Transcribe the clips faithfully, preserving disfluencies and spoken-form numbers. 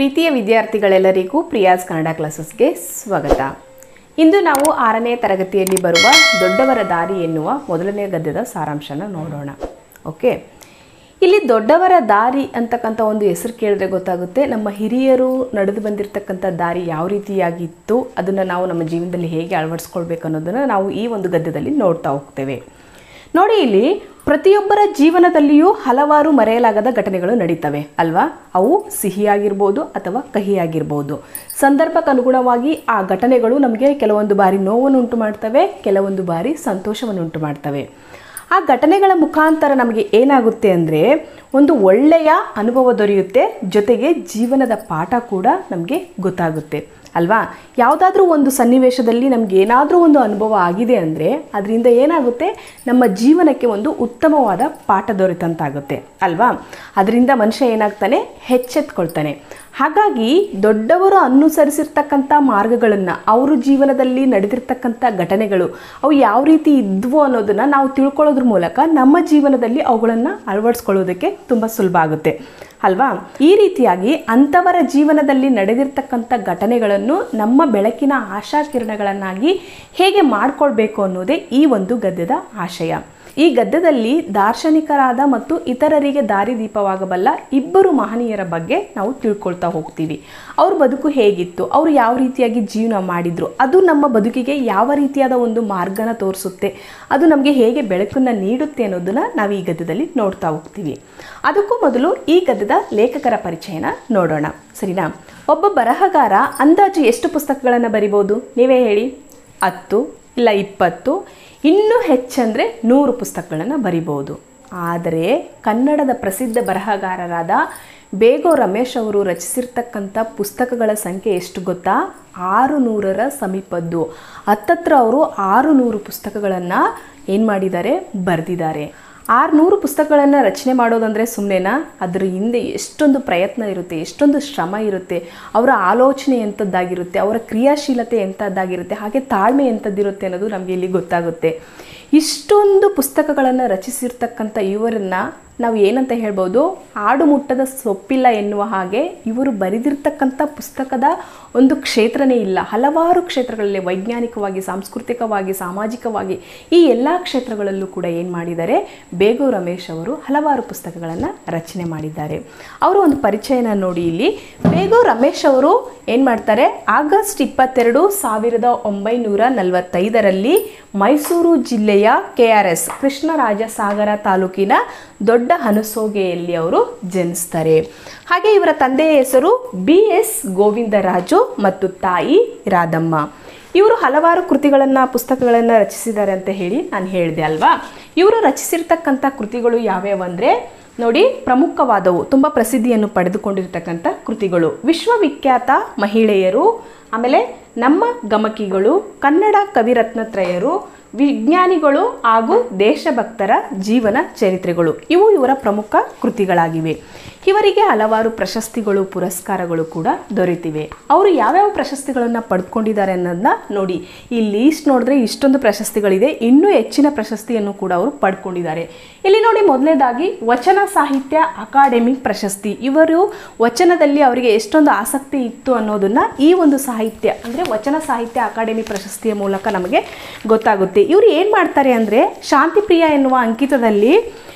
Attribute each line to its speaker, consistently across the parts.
Speaker 1: ಪ್ರೀತಿಯ ವಿದ್ಯಾರ್ಥಿಗಳೆಲ್ಲರಿಗೂ ಪ್ರಿಯಾಸ್ ಕನ್ನಡ ಕ್ಲಾಸಸ್ಗೆ ಸ್ವಾಗತ. ಇಂದು ನಾವು ಆರನೇ ತರಗತಿಯಲ್ಲಿ ಬರುವ ದೊಡ್ಡವರ ದಾರಿ ಎನ್ನುವ ಮೊದಲನೇ ಗದ್ಯದ ಸಾರಾಂಶನ ನೋಡೋಣ. ಓಕೆ, ಇಲ್ಲಿ ದೊಡ್ಡವರ ದಾರಿ ಅಂತಕ್ಕಂಥ ಒಂದು ಹೆಸರು ಕೇಳಿದ್ರೆ ಗೊತ್ತಾಗುತ್ತೆ ನಮ್ಮ ಹಿರಿಯರು ನಡೆದು ಬಂದಿರತಕ್ಕಂಥ ದಾರಿ ಯಾವ ರೀತಿಯಾಗಿತ್ತು, ಅದನ್ನು ನಾವು ನಮ್ಮ ಜೀವನದಲ್ಲಿ ಹೇಗೆ ಅಳವಡಿಸ್ಕೊಳ್ಬೇಕು ಅನ್ನೋದನ್ನು ನಾವು ಈ ಒಂದು ಗದ್ಯದಲ್ಲಿ ನೋಡ್ತಾ ಹೋಗ್ತೇವೆ. ನೋಡಿ, ಇಲ್ಲಿ ಪ್ರತಿಯೊಬ್ಬರ ಜೀವನದಲ್ಲಿಯೂ ಹಲವಾರು ಮರೆಯಲಾಗದ ಘಟನೆಗಳು ನಡೀತವೆ ಅಲ್ವಾ. ಅವು ಸಿಹಿಯಾಗಿರ್ಬೋದು ಅಥವಾ ಕಹಿಯಾಗಿರ್ಬೋದು. ಸಂದರ್ಭಕ್ಕನುಗುಣವಾಗಿ ಆ ಘಟನೆಗಳು ನಮಗೆ ಕೆಲವೊಂದು ಬಾರಿ ನೋವನ್ನು ಉಂಟು ಮಾಡ್ತವೆ, ಕೆಲವೊಂದು ಬಾರಿ ಸಂತೋಷವನ್ನು ಉಂಟು ಮಾಡ್ತವೆ. ಆ ಘಟನೆಗಳ ಮುಖಾಂತರ ನಮಗೆ ಏನಾಗುತ್ತೆ ಅಂದರೆ ಒಂದು ಒಳ್ಳೆಯ ಅನುಭವ ದೊರೆಯುತ್ತೆ, ಜೊತೆಗೆ ಜೀವನದ ಪಾಠ ಕೂಡ ನಮಗೆ ಗೊತ್ತಾಗುತ್ತೆ ಅಲ್ವಾ. ಯಾವುದಾದ್ರೂ ಒಂದು ಸನ್ನಿವೇಶದಲ್ಲಿ ನಮ್ಗೆ ಏನಾದರೂ ಒಂದು ಅನುಭವ ಆಗಿದೆ ಅಂದರೆ ಅದರಿಂದ ಏನಾಗುತ್ತೆ, ನಮ್ಮ ಜೀವನಕ್ಕೆ ಒಂದು ಉತ್ತಮವಾದ ಪಾಠ ದೊರೆತಂತಾಗುತ್ತೆ ಅಲ್ವಾ. ಅದರಿಂದ ಮನುಷ್ಯ ಏನಾಗ್ತಾನೆ, ಎಚ್ಚೆತ್ಕೊಳ್ತಾನೆ. ಹಾಗಾಗಿ ದೊಡ್ಡವರು ಅನುಸರಿಸಿರ್ತಕ್ಕಂಥ ಮಾರ್ಗಗಳನ್ನು, ಅವರು ಜೀವನದಲ್ಲಿ ನಡೆದಿರ್ತಕ್ಕಂಥ ಘಟನೆಗಳು ಅವು ಯಾವ ರೀತಿ ಇದ್ವು ಅನ್ನೋದನ್ನು ನಾವು ತಿಳ್ಕೊಳ್ಳೋದ್ರ ಮೂಲಕ ನಮ್ಮ ಜೀವನದಲ್ಲಿ ಅವುಗಳನ್ನು ಅಳವಡಿಸ್ಕೊಳ್ಳೋದಕ್ಕೆ ತುಂಬ ಸುಲಭ ಆಗುತ್ತೆ ಅಲ್ವಾ. ಈ ರೀತಿಯಾಗಿ ಅಂಥವರ ಜೀವನದಲ್ಲಿ ನಡೆದಿರ್ತಕ್ಕಂಥ ಘಟನೆಗಳನ್ನು ನಮ್ಮ ಬೆಳಕಿನ ಆಶಾಕಿರಣಗಳನ್ನಾಗಿ ಹೇಗೆ ಮಾಡಿಕೊಳ್ಬೇಕು ಅನ್ನೋದೇ ಈ ಒಂದು ಗದ್ಯದ ಆಶಯ. ಈ ಗದ್ಯದಲ್ಲಿ ದಾರ್ಶನಿಕರಾದ ಮತ್ತು ಇತರರಿಗೆ ದಾರಿದೀಪವಾಗಬಲ್ಲ ಇಬ್ಬರು ಮಹನೀಯರ ಬಗ್ಗೆ ನಾವು ತಿಳ್ಕೊಳ್ತಾ ಹೋಗ್ತೀವಿ. ಅವ್ರ ಬದುಕು ಹೇಗಿತ್ತು, ಅವರು ಯಾವ ರೀತಿಯಾಗಿ ಜೀವನ ಮಾಡಿದರು, ಅದು ನಮ್ಮ ಬದುಕಿಗೆ ಯಾವ ರೀತಿಯಾದ ಒಂದು ಮಾರ್ಗನ ತೋರಿಸುತ್ತೆ, ಅದು ನಮಗೆ ಹೇಗೆ ಬೆಳಕನ್ನು ನೀಡುತ್ತೆ ಅನ್ನೋದನ್ನು ನಾವು ಈ ಗದ್ಯದಲ್ಲಿ ನೋಡ್ತಾ ಹೋಗ್ತೀವಿ. ಅದಕ್ಕೂ ಮೊದಲು ಈ ಗದ್ಯದ ಲೇಖಕರ ಪರಿಚಯನ ನೋಡೋಣ, ಸರಿನಾ. ಒಬ್ಬ ಬರಹಗಾರ ಅಂದಾಜು ಎಷ್ಟು ಪುಸ್ತಕಗಳನ್ನು ಬರಿಬೋದು ನೀವೇ ಹೇಳಿ? ಹತ್ತು ಇಲ್ಲ ಇಪ್ಪತ್ತು, ಇನ್ನೂ ಹೆಚ್ಚಂದರೆ ನೂರು ಪುಸ್ತಕಗಳನ್ನು ಬರಿಬೋದು. ಆದರೆ ಕನ್ನಡದ ಪ್ರಸಿದ್ಧ ಬರಹಗಾರರಾದ ಬೇಗೋ ರಮೇಶ್ ಅವರು ರಚಿಸಿರ್ತಕ್ಕಂಥ ಪುಸ್ತಕಗಳ ಸಂಖ್ಯೆ ಎಷ್ಟು ಗೊತ್ತಾ? ಆರು ನೂರರ ಸಮೀಪದ್ದು. ಹತ್ತತ್ರ ಅವರು ಆರು ನೂರು ಪುಸ್ತಕಗಳನ್ನು ಏನು ಮಾಡಿದ್ದಾರೆ, ಬರೆದಿದ್ದಾರೆ. ಆರುನೂರು ಪುಸ್ತಕಗಳನ್ನು ರಚನೆ ಮಾಡೋದಂದರೆ ಸುಮ್ಮನೆನಾ? ಅದರ ಹಿಂದೆ ಎಷ್ಟೊಂದು ಪ್ರಯತ್ನ ಇರುತ್ತೆ, ಎಷ್ಟೊಂದು ಶ್ರಮ ಇರುತ್ತೆ, ಅವರ ಆಲೋಚನೆ ಎಂಥದ್ದಾಗಿರುತ್ತೆ, ಅವರ ಕ್ರಿಯಾಶೀಲತೆ ಎಂಥದ್ದಾಗಿರುತ್ತೆ, ಹಾಗೆ ತಾಳ್ಮೆ ಎಂಥದ್ದಿರುತ್ತೆ ಅನ್ನೋದು ನಮಗೆ ಇಲ್ಲಿ ಗೊತ್ತಾಗುತ್ತೆ. ಇಷ್ಟೊಂದು ಪುಸ್ತಕಗಳನ್ನು ರಚಿಸಿರ್ತಕ್ಕಂಥ ಇವರನ್ನು ನಾವು ಏನಂತ ಹೇಳ್ಬೋದು, ಆಡು ಮುಟ್ಟದ ಸೊಪ್ಪಿಲ್ಲ ಎನ್ನುವ ಹಾಗೆ ಇವರು ಬರೆದಿರ್ತಕ್ಕಂಥ ಪುಸ್ತಕದ ಒಂದು ಕ್ಷೇತ್ರನೇ ಇಲ್ಲ. ಹಲವಾರು ಕ್ಷೇತ್ರಗಳಲ್ಲಿ ವೈಜ್ಞಾನಿಕವಾಗಿ, ಸಾಂಸ್ಕೃತಿಕವಾಗಿ, ಸಾಮಾಜಿಕವಾಗಿ ಈ ಎಲ್ಲ ಕ್ಷೇತ್ರಗಳಲ್ಲೂ ಕೂಡ ಏನು ಮಾಡಿದ್ದಾರೆ, ಬೇಗೋ ರಮೇಶ್ ಅವರು ಹಲವಾರು ಪುಸ್ತಕಗಳನ್ನು ರಚನೆ ಮಾಡಿದ್ದಾರೆ. ಅವರು ಒಂದು ಪರಿಚಯನ ನೋಡಿ. ಇಲ್ಲಿ ಬೇಗೋ ರಮೇಶ್ ಅವರು ಏನು ಮಾಡ್ತಾರೆ, ಆಗಸ್ಟ್ ಇಪ್ಪತ್ತೆರಡು ಸಾವಿರದ ಒಂಬೈನೂರ ನಲವತ್ತೈದರಲ್ಲಿ ಮೈಸೂರು ಜಿಲ್ಲೆಯ ಕೆ ಆರ್ ಎಸ್ ಕೃಷ್ಣರಾಜಸಾಗರ ತಾಲೂಕಿನ ದೊಡ್ಡ ಹನಸೋಗೆಯಲ್ಲಿ ಅವರು ಜನಿಸ್ತಾರೆ. ಹಾಗೆ ಇವರ ತಂದೆಯ ಹೆಸರು ಬಿ ಎಸ್ ಗೋವಿಂದರಾಜು ಮತ್ತು ತಾಯಿ ರಾಧಮ್ಮ. ಇವರು ಹಲವಾರು ಕೃತಿಗಳನ್ನು, ಪುಸ್ತಕಗಳನ್ನು ರಚಿಸಿದ್ದಾರೆ ಅಂತ ಹೇಳಿ ನಾನು ಹೇಳಿದೆ ಅಲ್ವಾ. ಇವರು ರಚಿಸಿರ್ತಕ್ಕಂಥ ಕೃತಿಗಳು ಯಾವ್ಯಾವಂದರೆ ನೋಡಿ, ಪ್ರಮುಖವಾದವು, ತುಂಬ ಪ್ರಸಿದ್ಧಿಯನ್ನು ಪಡೆದುಕೊಂಡಿರ್ತಕ್ಕಂಥ ಕೃತಿಗಳು: ವಿಶ್ವವಿಖ್ಯಾತ ಮಹಿಳೆಯರು, ಆಮೇಲೆ ನಮ್ಮ ಗಮಕಿಗಳು, ಕನ್ನಡ ಕವಿರತ್ನತ್ರಯರು, ವಿಜ್ಞಾನಿಗಳು ಹಾಗೂ ದೇಶಭಕ್ತರ ಜೀವನ ಚರಿತ್ರೆಗಳು. ಇವು ಇವರ ಪ್ರಮುಖ ಕೃತಿಗಳಾಗಿವೆ. ಇವರಿಗೆ ಹಲವಾರು ಪ್ರಶಸ್ತಿಗಳು, ಪುರಸ್ಕಾರಗಳು ಕೂಡ ದೊರೆತಿವೆ. ಅವರು ಯಾವ್ಯಾವ ಪ್ರಶಸ್ತಿಗಳನ್ನು ಪಡೆದುಕೊಂಡಿದ್ದಾರೆ ಅನ್ನೋದನ್ನ ನೋಡಿ. ಈ ಲೀಸ್ಟ್ ನೋಡಿದ್ರೆ ಇಷ್ಟೊಂದು ಪ್ರಶಸ್ತಿಗಳಿದೆ, ಇನ್ನೂ ಹೆಚ್ಚಿನ ಪ್ರಶಸ್ತಿಯನ್ನು ಕೂಡ ಅವರು ಪಡ್ಕೊಂಡಿದ್ದಾರೆ. ಇಲ್ಲಿ ನೋಡಿ, ಮೊದಲನೇದಾಗಿ ವಚನ ಸಾಹಿತ್ಯ ಅಕಾಡೆಮಿ ಪ್ರಶಸ್ತಿ. ಇವರು ವಚನದಲ್ಲಿ ಅವರಿಗೆ ಎಷ್ಟೊಂದು ಆಸಕ್ತಿ ಇತ್ತು ಅನ್ನೋದನ್ನು ಈ ಒಂದು ಸಾಹಿತ್ಯ ಅಂದರೆ ವಚನ ಸಾಹಿತ್ಯ ಅಕಾಡೆಮಿ ಪ್ರಶಸ್ತಿಯ ಮೂಲಕ ನಮಗೆ ಗೊತ್ತಾಗುತ್ತೆ. ಇವರು ಏನು ಮಾಡ್ತಾರೆ ಅಂದರೆ ಶಾಂತಿಪ್ರಿಯ ಎನ್ನುವ ಅಂಕಿತದಲ್ಲಿ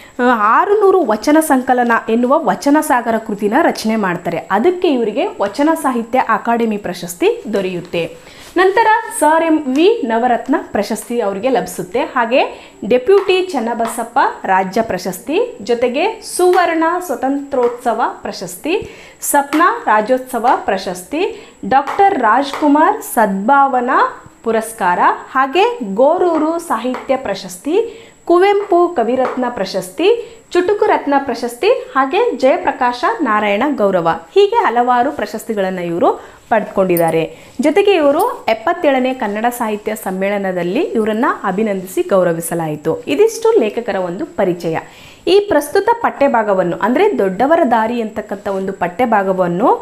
Speaker 1: ಆರುನೂರು ವಚನ ಸಂಕಲನ ಎನ್ನುವ ವಚನ ಸಾಗರ ಕೃತಿನ ರಚನೆ ಮಾಡ್ತಾರೆ. ಅದಕ್ಕೆ ಇವರಿಗೆ ವಚನ ಸಾಹಿತ್ಯ ಅಕಾಡೆಮಿ ಪ್ರಶಸ್ತಿ ದೊರೆಯುತ್ತೆ. ನಂತರ ಸರ್ ಎಂ ವಿ ನವರತ್ನ ಪ್ರಶಸ್ತಿ ಅವರಿಗೆ ಲಭಿಸುತ್ತೆ. ಹಾಗೆ ಡೆಪ್ಯೂಟಿ ಚನ್ನಬಸಪ್ಪ ರಾಜ್ಯ ಪ್ರಶಸ್ತಿ, ಜೊತೆಗೆ ಸುವರ್ಣ ಸ್ವತಂತ್ರೋತ್ಸವ ಪ್ರಶಸ್ತಿ, ಸಪ್ನಾ ರಾಜ್ಯೋತ್ಸವ ಪ್ರಶಸ್ತಿ, ಡಾಕ್ಟರ್ ರಾಜ್ಕುಮಾರ್ ಸದ್ಭಾವನಾ ಪುರಸ್ಕಾರ, ಹಾಗೆ ಗೋರೂರು ಸಾಹಿತ್ಯ ಪ್ರಶಸ್ತಿ, ಕುವೆಂಪು ಕವಿರತ್ನ ಪ್ರಶಸ್ತಿ, ಚುಟುಕು ರತ್ನ ಪ್ರಶಸ್ತಿ, ಹಾಗೆ ಜಯಪ್ರಕಾಶ ನಾರಾಯಣ ಗೌರವ. ಹೀಗೆ ಹಲವಾರು ಪ್ರಶಸ್ತಿಗಳನ್ನು ಇವರು ಪಡೆದುಕೊಂಡಿದ್ದಾರೆ. ಜೊತೆಗೆ ಇವರು ಎಪ್ಪತ್ತೇಳನೇ ಕನ್ನಡ ಸಾಹಿತ್ಯ ಸಮ್ಮೇಳನದಲ್ಲಿ ಇವರನ್ನು ಅಭಿನಂದಿಸಿ ಗೌರವಿಸಲಾಯಿತು. ಇದಿಷ್ಟು ಲೇಖಕರ ಒಂದು ಪರಿಚಯ. ಈ ಪ್ರಸ್ತುತ ಪಠ್ಯಭಾಗವನ್ನು ಅಂದರೆ ದೊಡ್ಡವರ ದಾರಿ ಅಂತಕ್ಕಂಥ ಒಂದು ಪಠ್ಯಭಾಗವನ್ನು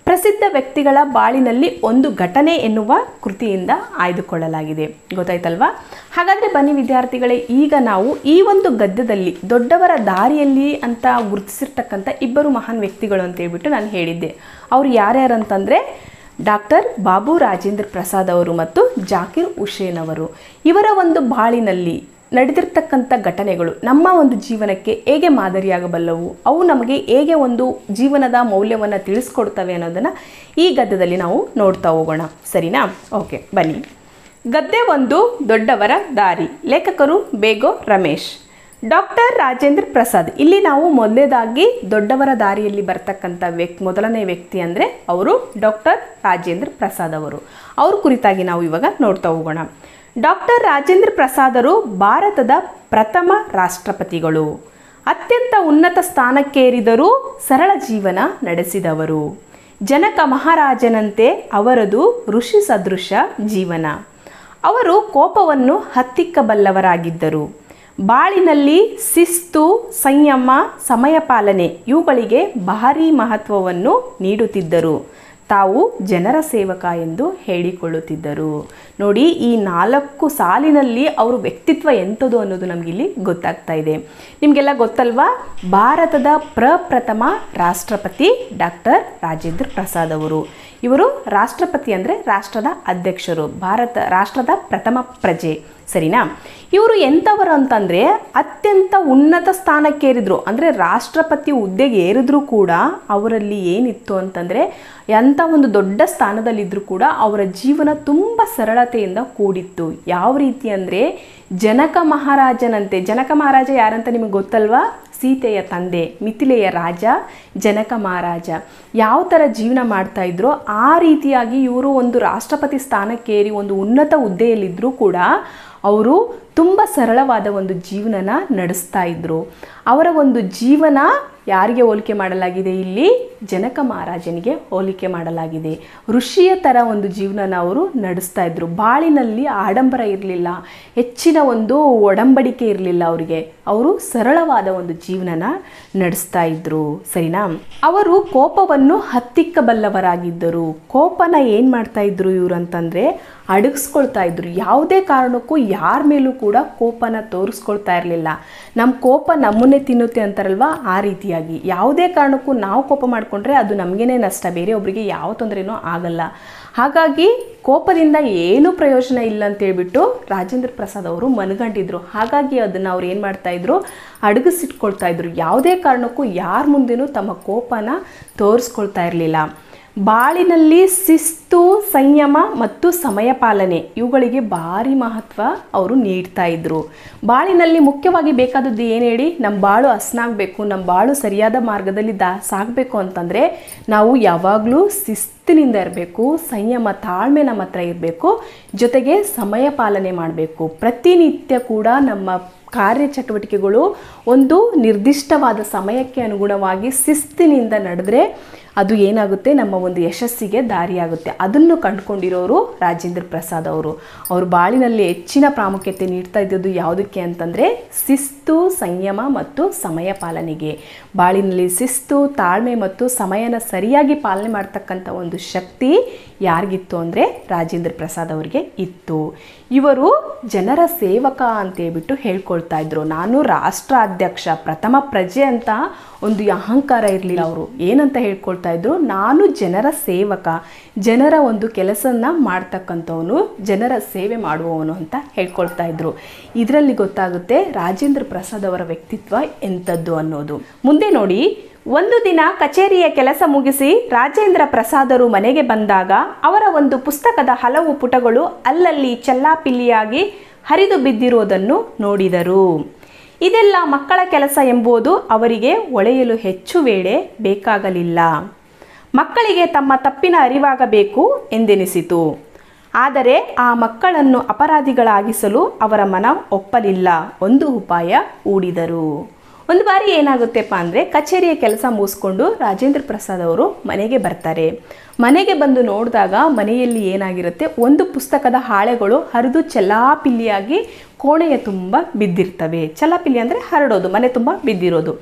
Speaker 1: ಪ್ರಸಿದ್ಧ ವ್ಯಕ್ತಿಗಳ ಬಾಳಿನಲ್ಲಿ ಒಂದು ಘಟನೆ ಎನ್ನುವ ಕೃತಿಯಿಂದ ಆಯ್ದುಕೊಳ್ಳಲಾಗಿದೆ. ಗೊತ್ತಾಯ್ತಲ್ವಾ? ಹಾಗಾದರೆ ಬನ್ನಿ ವಿದ್ಯಾರ್ಥಿಗಳೇ, ಈಗ ನಾವು ಈ ಒಂದು ಗದ್ಯದಲ್ಲಿ ದೊಡ್ಡವರ ದಾರಿಯಲ್ಲಿ ಅಂತ ಗುರುತಿಸಿರ್ತಕ್ಕಂಥ ಇಬ್ಬರು ಮಹಾನ್ ವ್ಯಕ್ತಿಗಳು ಅಂತ ಹೇಳ್ಬಿಟ್ಟು ನಾನು ಹೇಳಿದ್ದೆ. ಅವರು ಯಾರ್ಯಾರಂತಂದರೆ ಡಾಕ್ಟರ್ ಬಾಬು ರಾಜೇಂದ್ರ ಪ್ರಸಾದ್ ಅವರು ಮತ್ತು ಜಾಕಿರ್ ಹುಸೇನ್ ಅವರು. ಇವರ ಒಂದು ಬಾಳಿನಲ್ಲಿ ನಡೆದಿರ್ತಕ್ಕಂಥ ಘಟನೆಗಳು ನಮ್ಮ ಒಂದು ಜೀವನಕ್ಕೆ ಹೇಗೆ ಮಾದರಿಯಾಗಬಲ್ಲವು, ಅವು ನಮಗೆ ಹೇಗೆ ಒಂದು ಜೀವನದ ಮೌಲ್ಯವನ್ನು ತಿಳಿಸ್ಕೊಡ್ತವೆ ಅನ್ನೋದನ್ನು ಈ ಗದ್ಯದಲ್ಲಿ ನಾವು ನೋಡ್ತಾ ಹೋಗೋಣ. ಸರಿನಾ? ಓಕೆ, ಬನ್ನಿ. ಗದ್ಯ ಒಂದು, ದೊಡ್ಡವರ ದಾರಿ. ಲೇಖಕರು ಬೇಗೋ ರಮೇಶ್. ಡಾಕ್ಟರ್ ರಾಜೇಂದ್ರ ಪ್ರಸಾದ್. ಇಲ್ಲಿ ನಾವು ಮೊದಲನೇದಾಗಿ ದೊಡ್ಡವರ ದಾರಿಯಲ್ಲಿ ಬರ್ತಕ್ಕಂಥ ವ್ಯಕ್ತಿ ಮೊದಲನೇ ವ್ಯಕ್ತಿ ಅಂದರೆ ಅವರು ಡಾಕ್ಟರ್ ರಾಜೇಂದ್ರ ಪ್ರಸಾದ್ ಅವರು. ಅವ್ರ ಕುರಿತಾಗಿ ನಾವು ಇವಾಗ ನೋಡ್ತಾ ಹೋಗೋಣ. ಡಾಕ್ಟರ್ ರಾಜೇಂದ್ರ ಪ್ರಸಾದರು ಭಾರತದ ಪ್ರಥಮ ರಾಷ್ಟ್ರಪತಿಗಳು. ಅತ್ಯಂತ ಉನ್ನತ ಸ್ಥಾನಕ್ಕೇರಿದರೂ ಸರಳ ಜೀವನ ನಡೆಸಿದವರು. ಜನಕ ಮಹಾರಾಜನಂತೆ ಅವರದು ಋಷಿ ಸದೃಶ ಜೀವನ. ಅವರು ಕೋಪವನ್ನು ಹತ್ತಿಕ್ಕಬಲ್ಲವರಾಗಿದ್ದರು. ಬಾಳಿನಲ್ಲಿ ಶಿಸ್ತು, ಸಂಯಮ, ಸಮಯ ಪಾಲನೆ ಇವುಗಳಿಗೆ ಭಾರೀ ಮಹತ್ವವನ್ನು ನೀಡುತ್ತಿದ್ದರು. ತಾವು ಜನರ ಸೇವಕ ಎಂದು ಹೇಳಿಕೊಳ್ಳುತ್ತಿದ್ದರು. ನೋಡಿ, ಈ ನಾಲ್ಕು ಸಾಲಿನಲ್ಲಿ ಅವರು ವ್ಯಕ್ತಿತ್ವ ಎಂಥದ್ದು ಅನ್ನೋದು ನಮಗಿಲ್ಲಿ ಗೊತ್ತಾಗ್ತಾ ಇದೆ. ನಿಮಗೆಲ್ಲ ಗೊತ್ತಲ್ವಾ, ಭಾರತದ ಪ್ರಪ್ರಥಮ ರಾಷ್ಟ್ರಪತಿ ಡಾಕ್ಟರ್ ರಾಜೇಂದ್ರ ಪ್ರಸಾದ್ ಅವರು. ಇವರು ರಾಷ್ಟ್ರಪತಿ ಅಂದರೆ ರಾಷ್ಟ್ರದ ಅಧ್ಯಕ್ಷರು, ಭಾರತ ರಾಷ್ಟ್ರದ ಪ್ರಥಮ ಪ್ರಜೆ. ಸರಿನಾ? ಇವರು ಎಂಥವರು ಅಂತಂದರೆ ಅತ್ಯಂತ ಉನ್ನತ ಸ್ಥಾನಕ್ಕೇರಿದ್ರು. ಅಂದರೆ ರಾಷ್ಟ್ರಪತಿ ಹುದ್ದೆಗೆ ಏರಿದ್ರೂ ಕೂಡ ಅವರಲ್ಲಿ ಏನಿತ್ತು ಅಂತಂದರೆ ಎಂಥ ಒಂದು ದೊಡ್ಡ ಸ್ಥಾನದಲ್ಲಿದ್ದರೂ ಕೂಡ ಅವರ ಜೀವನ ತುಂಬ ಸರಳತೆಯಿಂದ ಕೂಡಿತ್ತು. ಯಾವ ರೀತಿ ಅಂದರೆ ಜನಕ ಮಹಾರಾಜನಂತೆ. ಜನಕ ಮಹಾರಾಜ ಯಾರಂತ ನಿಮಗೆ ಗೊತ್ತಲ್ವಾ? ಸೀತೆಯ ತಂದೆ, ಮಿಥಿಲೆಯ ರಾಜ ಜನಕ ಮಹಾರಾಜ. ಯಾವ ಥರ ಜೀವನ ಮಾಡ್ತಾಯಿದ್ರೋ ಆ ರೀತಿಯಾಗಿ ಇವರು ಒಂದು ರಾಷ್ಟ್ರಪತಿ ಸ್ಥಾನಕ್ಕೇರಿ ಒಂದು ಉನ್ನತ ಹುದ್ದೆಯಲ್ಲಿದ್ದರೂ ಕೂಡ ಅವರು ತುಂಬ ಸರಳವಾದ ಒಂದು ಜೀವನನ ನಡೆಸ್ತಾ ಇದ್ದರು. ಅವರ ಒಂದು ಜೀವನ ಯಾರಿಗೆ ಹೋಲಿಕೆ ಮಾಡಲಾಗಿದೆ? ಇಲ್ಲಿ ಜನಕ ಮಹಾರಾಜನಿಗೆ ಹೋಲಿಕೆ ಮಾಡಲಾಗಿದೆ. ಋಷಿಯ ಥರ ಒಂದು ಜೀವನನ ಅವರು ನಡೆಸ್ತಾ ಇದ್ದರು. ಬಾಳಿನಲ್ಲಿ ಆಡಂಬರ ಇರಲಿಲ್ಲ, ಹೆಚ್ಚಿನ ಒಂದು ಒಡಂಬಡಿಕೆ ಇರಲಿಲ್ಲ ಅವರಿಗೆ. ಅವರು ಸರಳವಾದ ಒಂದು ಜೀವನನ ನಡೆಸ್ತಾ ಇದ್ದರು. ಸರಿನಾ? ಅವರು ಕೋಪವನ್ನು ಹತ್ತಿಕ್ಕಬಲ್ಲವರಾಗಿದ್ದರು. ಕೋಪನ ಏನು ಮಾಡ್ತಾ ಇದ್ರು ಇವರು ಅಂತಂದರೆ ಅಡಗಿಸ್ಕೊಳ್ತಾ ಇದ್ರು. ಯಾವುದೇ ಕಾರಣಕ್ಕೂ ಯಾರ ಮೇಲೂ ಕೂಡ ಕೋಪನ ತೋರಿಸ್ಕೊಳ್ತಾ ಇರಲಿಲ್ಲ. ನಮ್ಮ ಕೋಪ ನಮ್ಮನ್ನೇ ತಿನ್ನುತ್ತೆ ಅಂತಾರಲ್ವ, ಆ ರೀತಿಯಾಗಿ ಯಾವುದೇ ಕಾರಣಕ್ಕೂ ನಾವು ಕೋಪ ಮಾಡಿಕೊಂಡ್ರೆ ಅದು ನಮಗೇನೆ ನಷ್ಟ, ಬೇರೆ ಒಬ್ಬರಿಗೆ ಯಾವ ತೊಂದರೆನೂ ಆಗಲ್ಲ. ಹಾಗಾಗಿ ಕೋಪದಿಂದ ಏನೂ ಪ್ರಯೋಜನ ಇಲ್ಲ ಅಂತೇಳ್ಬಿಟ್ಟು ರಾಜೇಂದ್ರ ಪ್ರಸಾದ್ ಅವರು ಮನಗಂಡಿದ್ರು. ಹಾಗಾಗಿ ಅದನ್ನು ಅವ್ರು ಏನು ಮಾಡ್ತಾಯಿದ್ರು, ಅಡಗಿಸಿಟ್ಕೊಳ್ತಾ ಇದ್ರು. ಯಾವುದೇ ಕಾರಣಕ್ಕೂ ಯಾರ ಮುಂದೆನೂ ತಮ್ಮ ಕೋಪನ ತೋರಿಸ್ಕೊಳ್ತಾ ಇರಲಿಲ್ಲ. ಬಾಳಿನಲ್ಲಿ ಶಿಸ್ತು, ಸಂಯಮ ಮತ್ತು ಸಮಯ ಪಾಲನೆ ಇವುಗಳಿಗೆ ಭಾರಿ ಮಹತ್ವ ಅವರು ನೀಡ್ತಾ ಇದ್ರು. ಬಾಳಿನಲ್ಲಿ ಮುಖ್ಯವಾಗಿ ಬೇಕಾದದ್ದು ಏನು ಹೇಳಿ? ನಮ್ಮ ಬಾಳು ಹಸನಾಗಬೇಕು, ನಮ್ಮ ಬಾಳು ಸರಿಯಾದ ಮಾರ್ಗದಲ್ಲಿ ದಾ ಸಾಗಬೇಕು ಅಂತಂದರೆ ನಾವು ಯಾವಾಗಲೂ ಶಿಸ್ತಿನಿಂದ ಇರಬೇಕು, ಸಂಯಮ ತಾಳ್ಮೆ ನಮ್ಮ ಹತ್ರ ಇರಬೇಕು, ಜೊತೆಗೆ ಸಮಯ ಪಾಲನೆ ಮಾಡಬೇಕು. ಪ್ರತಿನಿತ್ಯ ಕೂಡ ನಮ್ಮ ಕಾರ್ಯಚಟುವಟಿಕೆಗಳು ಒಂದು ನಿರ್ದಿಷ್ಟವಾದ ಸಮಯಕ್ಕೆ ಅನುಗುಣವಾಗಿ ಶಿಸ್ತಿನಿಂದ ನಡೆದ್ರೆ ಅದು ಏನಾಗುತ್ತೆ, ನಮ್ಮ ಒಂದು ಯಶಸ್ಸಿಗೆ ದಾರಿಯಾಗುತ್ತೆ. ಅದನ್ನು ಕಂಡುಕೊಂಡಿರೋರು ರಾಜೇಂದ್ರ ಪ್ರಸಾದ್ ಅವರು. ಅವರು ಬಾಳಿನಲ್ಲಿ ಹೆಚ್ಚಿನ ಪ್ರಾಮುಖ್ಯತೆ ನೀಡ್ತಾ ಇದ್ದದ್ದು ಯಾವುದಕ್ಕೆ ಅಂತಂದರೆ ಶಿಸ್ತು, ಸಂಯಮ ಮತ್ತು ಸಮಯ ಪಾಲನೆಗೆ. ಬಾಳಿನಲ್ಲಿ ಶಿಸ್ತು, ತಾಳ್ಮೆ ಮತ್ತು ಸಮಯನ ಸರಿಯಾಗಿ ಪಾಲನೆ ಮಾಡ್ತಕ್ಕಂಥ ಒಂದು ಶಕ್ತಿ ಯಾರಿಗಿತ್ತು ಅಂದರೆ ರಾಜೇಂದ್ರ ಪ್ರಸಾದ್ ಅವರಿಗೆ ಇತ್ತು. ಇವರು ಜನರ ಸೇವಕ ಅಂತೇಳ್ಬಿಟ್ಟು ಹೇಳ್ಕೊಳ್ತಾ ಇದ್ರು. ನಾನು ರಾಷ್ಟ್ರ ಅಧ್ಯಕ್ಷ, ಪ್ರಥಮ ಪ್ರಜೆ ಅಂತ ಒಂದು ಅಹಂಕಾರ ಇರಲಿಲ್ಲ. ಅವರು ಏನಂತ ಹೇಳ್ಕೊಳ್ತಾ ಇದ್ರು, ನಾನು ಜನರ ಸೇವಕ, ಜನರ ಒಂದು ಕೆಲಸನ ಮಾಡ್ತಕ್ಕಂಥವನು, ಜನರ ಸೇವೆ ಮಾಡುವವನು ಅಂತ ಹೇಳ್ಕೊಳ್ತಾ ಇದ್ರು. ಇದರಲ್ಲಿ ಗೊತ್ತಾಗುತ್ತೆ ರಾಜೇಂದ್ರ ಪ್ರಸಾದ್ ಅವರ ವ್ಯಕ್ತಿತ್ವ ಎಂಥದ್ದು ಅನ್ನೋದು. ಮುಂದೆ ನೋಡಿ, ಒಂದು ದಿನ ಕಚೇರಿಯ ಕೆಲಸ ಮುಗಿಸಿ ರಾಜೇಂದ್ರ ಪ್ರಸಾದರು ಮನೆಗೆ ಬಂದಾಗ ಅವರ ಒಂದು ಪುಸ್ತಕದ ಹಲವು ಪುಟಗಳು ಅಲ್ಲಲ್ಲಿ ಚೆಲ್ಲಾಪಿಲ್ಲಿಯಾಗಿ ಹರಿದು ಬಿದ್ದಿರುವುದನ್ನು ನೋಡಿದರು. ಇದೆಲ್ಲ ಮಕ್ಕಳ ಕೆಲಸ ಎಂಬುದು ಅವರಿಗೆ ಒಳೆಯಲು ಹೆಚ್ಚು ವೇಳೆ ಬೇಕಾಗಲಿಲ್ಲ. ಮಕ್ಕಳಿಗೆ ತಮ್ಮ ತಪ್ಪಿನ ಅರಿವಾಗಬೇಕು ಎಂದೆನಿಸಿತು. ಆದರೆ ಆ ಮಕ್ಕಳನ್ನು ಅಪರಾಧಿಗಳಾಗಿಸಲು ಅವರ ಮನ ಒಪ್ಪಲಿಲ್ಲ. ಒಂದು ಉಪಾಯ ಹೂಡಿದರು. ಒಂದು ಬಾರಿ ಏನಾಗುತ್ತೆಪ್ಪ ಅಂದರೆ, ಕಚೇರಿಯ ಕೆಲಸ ಮುಗಿಸ್ಕೊಂಡು ರಾಜೇಂದ್ರ ಪ್ರಸಾದ್ ಅವರು ಮನೆಗೆ ಬರ್ತಾರೆ. ಮನೆಗೆ ಬಂದು ನೋಡಿದಾಗ ಮನೆಯಲ್ಲಿ ಏನಾಗಿರುತ್ತೆ, ಒಂದು ಪುಸ್ತಕದ ಹಾಳೆಗಳು ಹರಿದು ಚೆಲ್ಲಾಪಿಲ್ಲಿಯಾಗಿ ಕೋಣೆಯ ತುಂಬ ಬಿದ್ದಿರ್ತವೆ. ಚೆಲ್ಲಾಪಿಲ್ಲಿ ಅಂದರೆ ಹರಡೋದು, ಮನೆ ತುಂಬ ಬಿದ್ದಿರೋದು.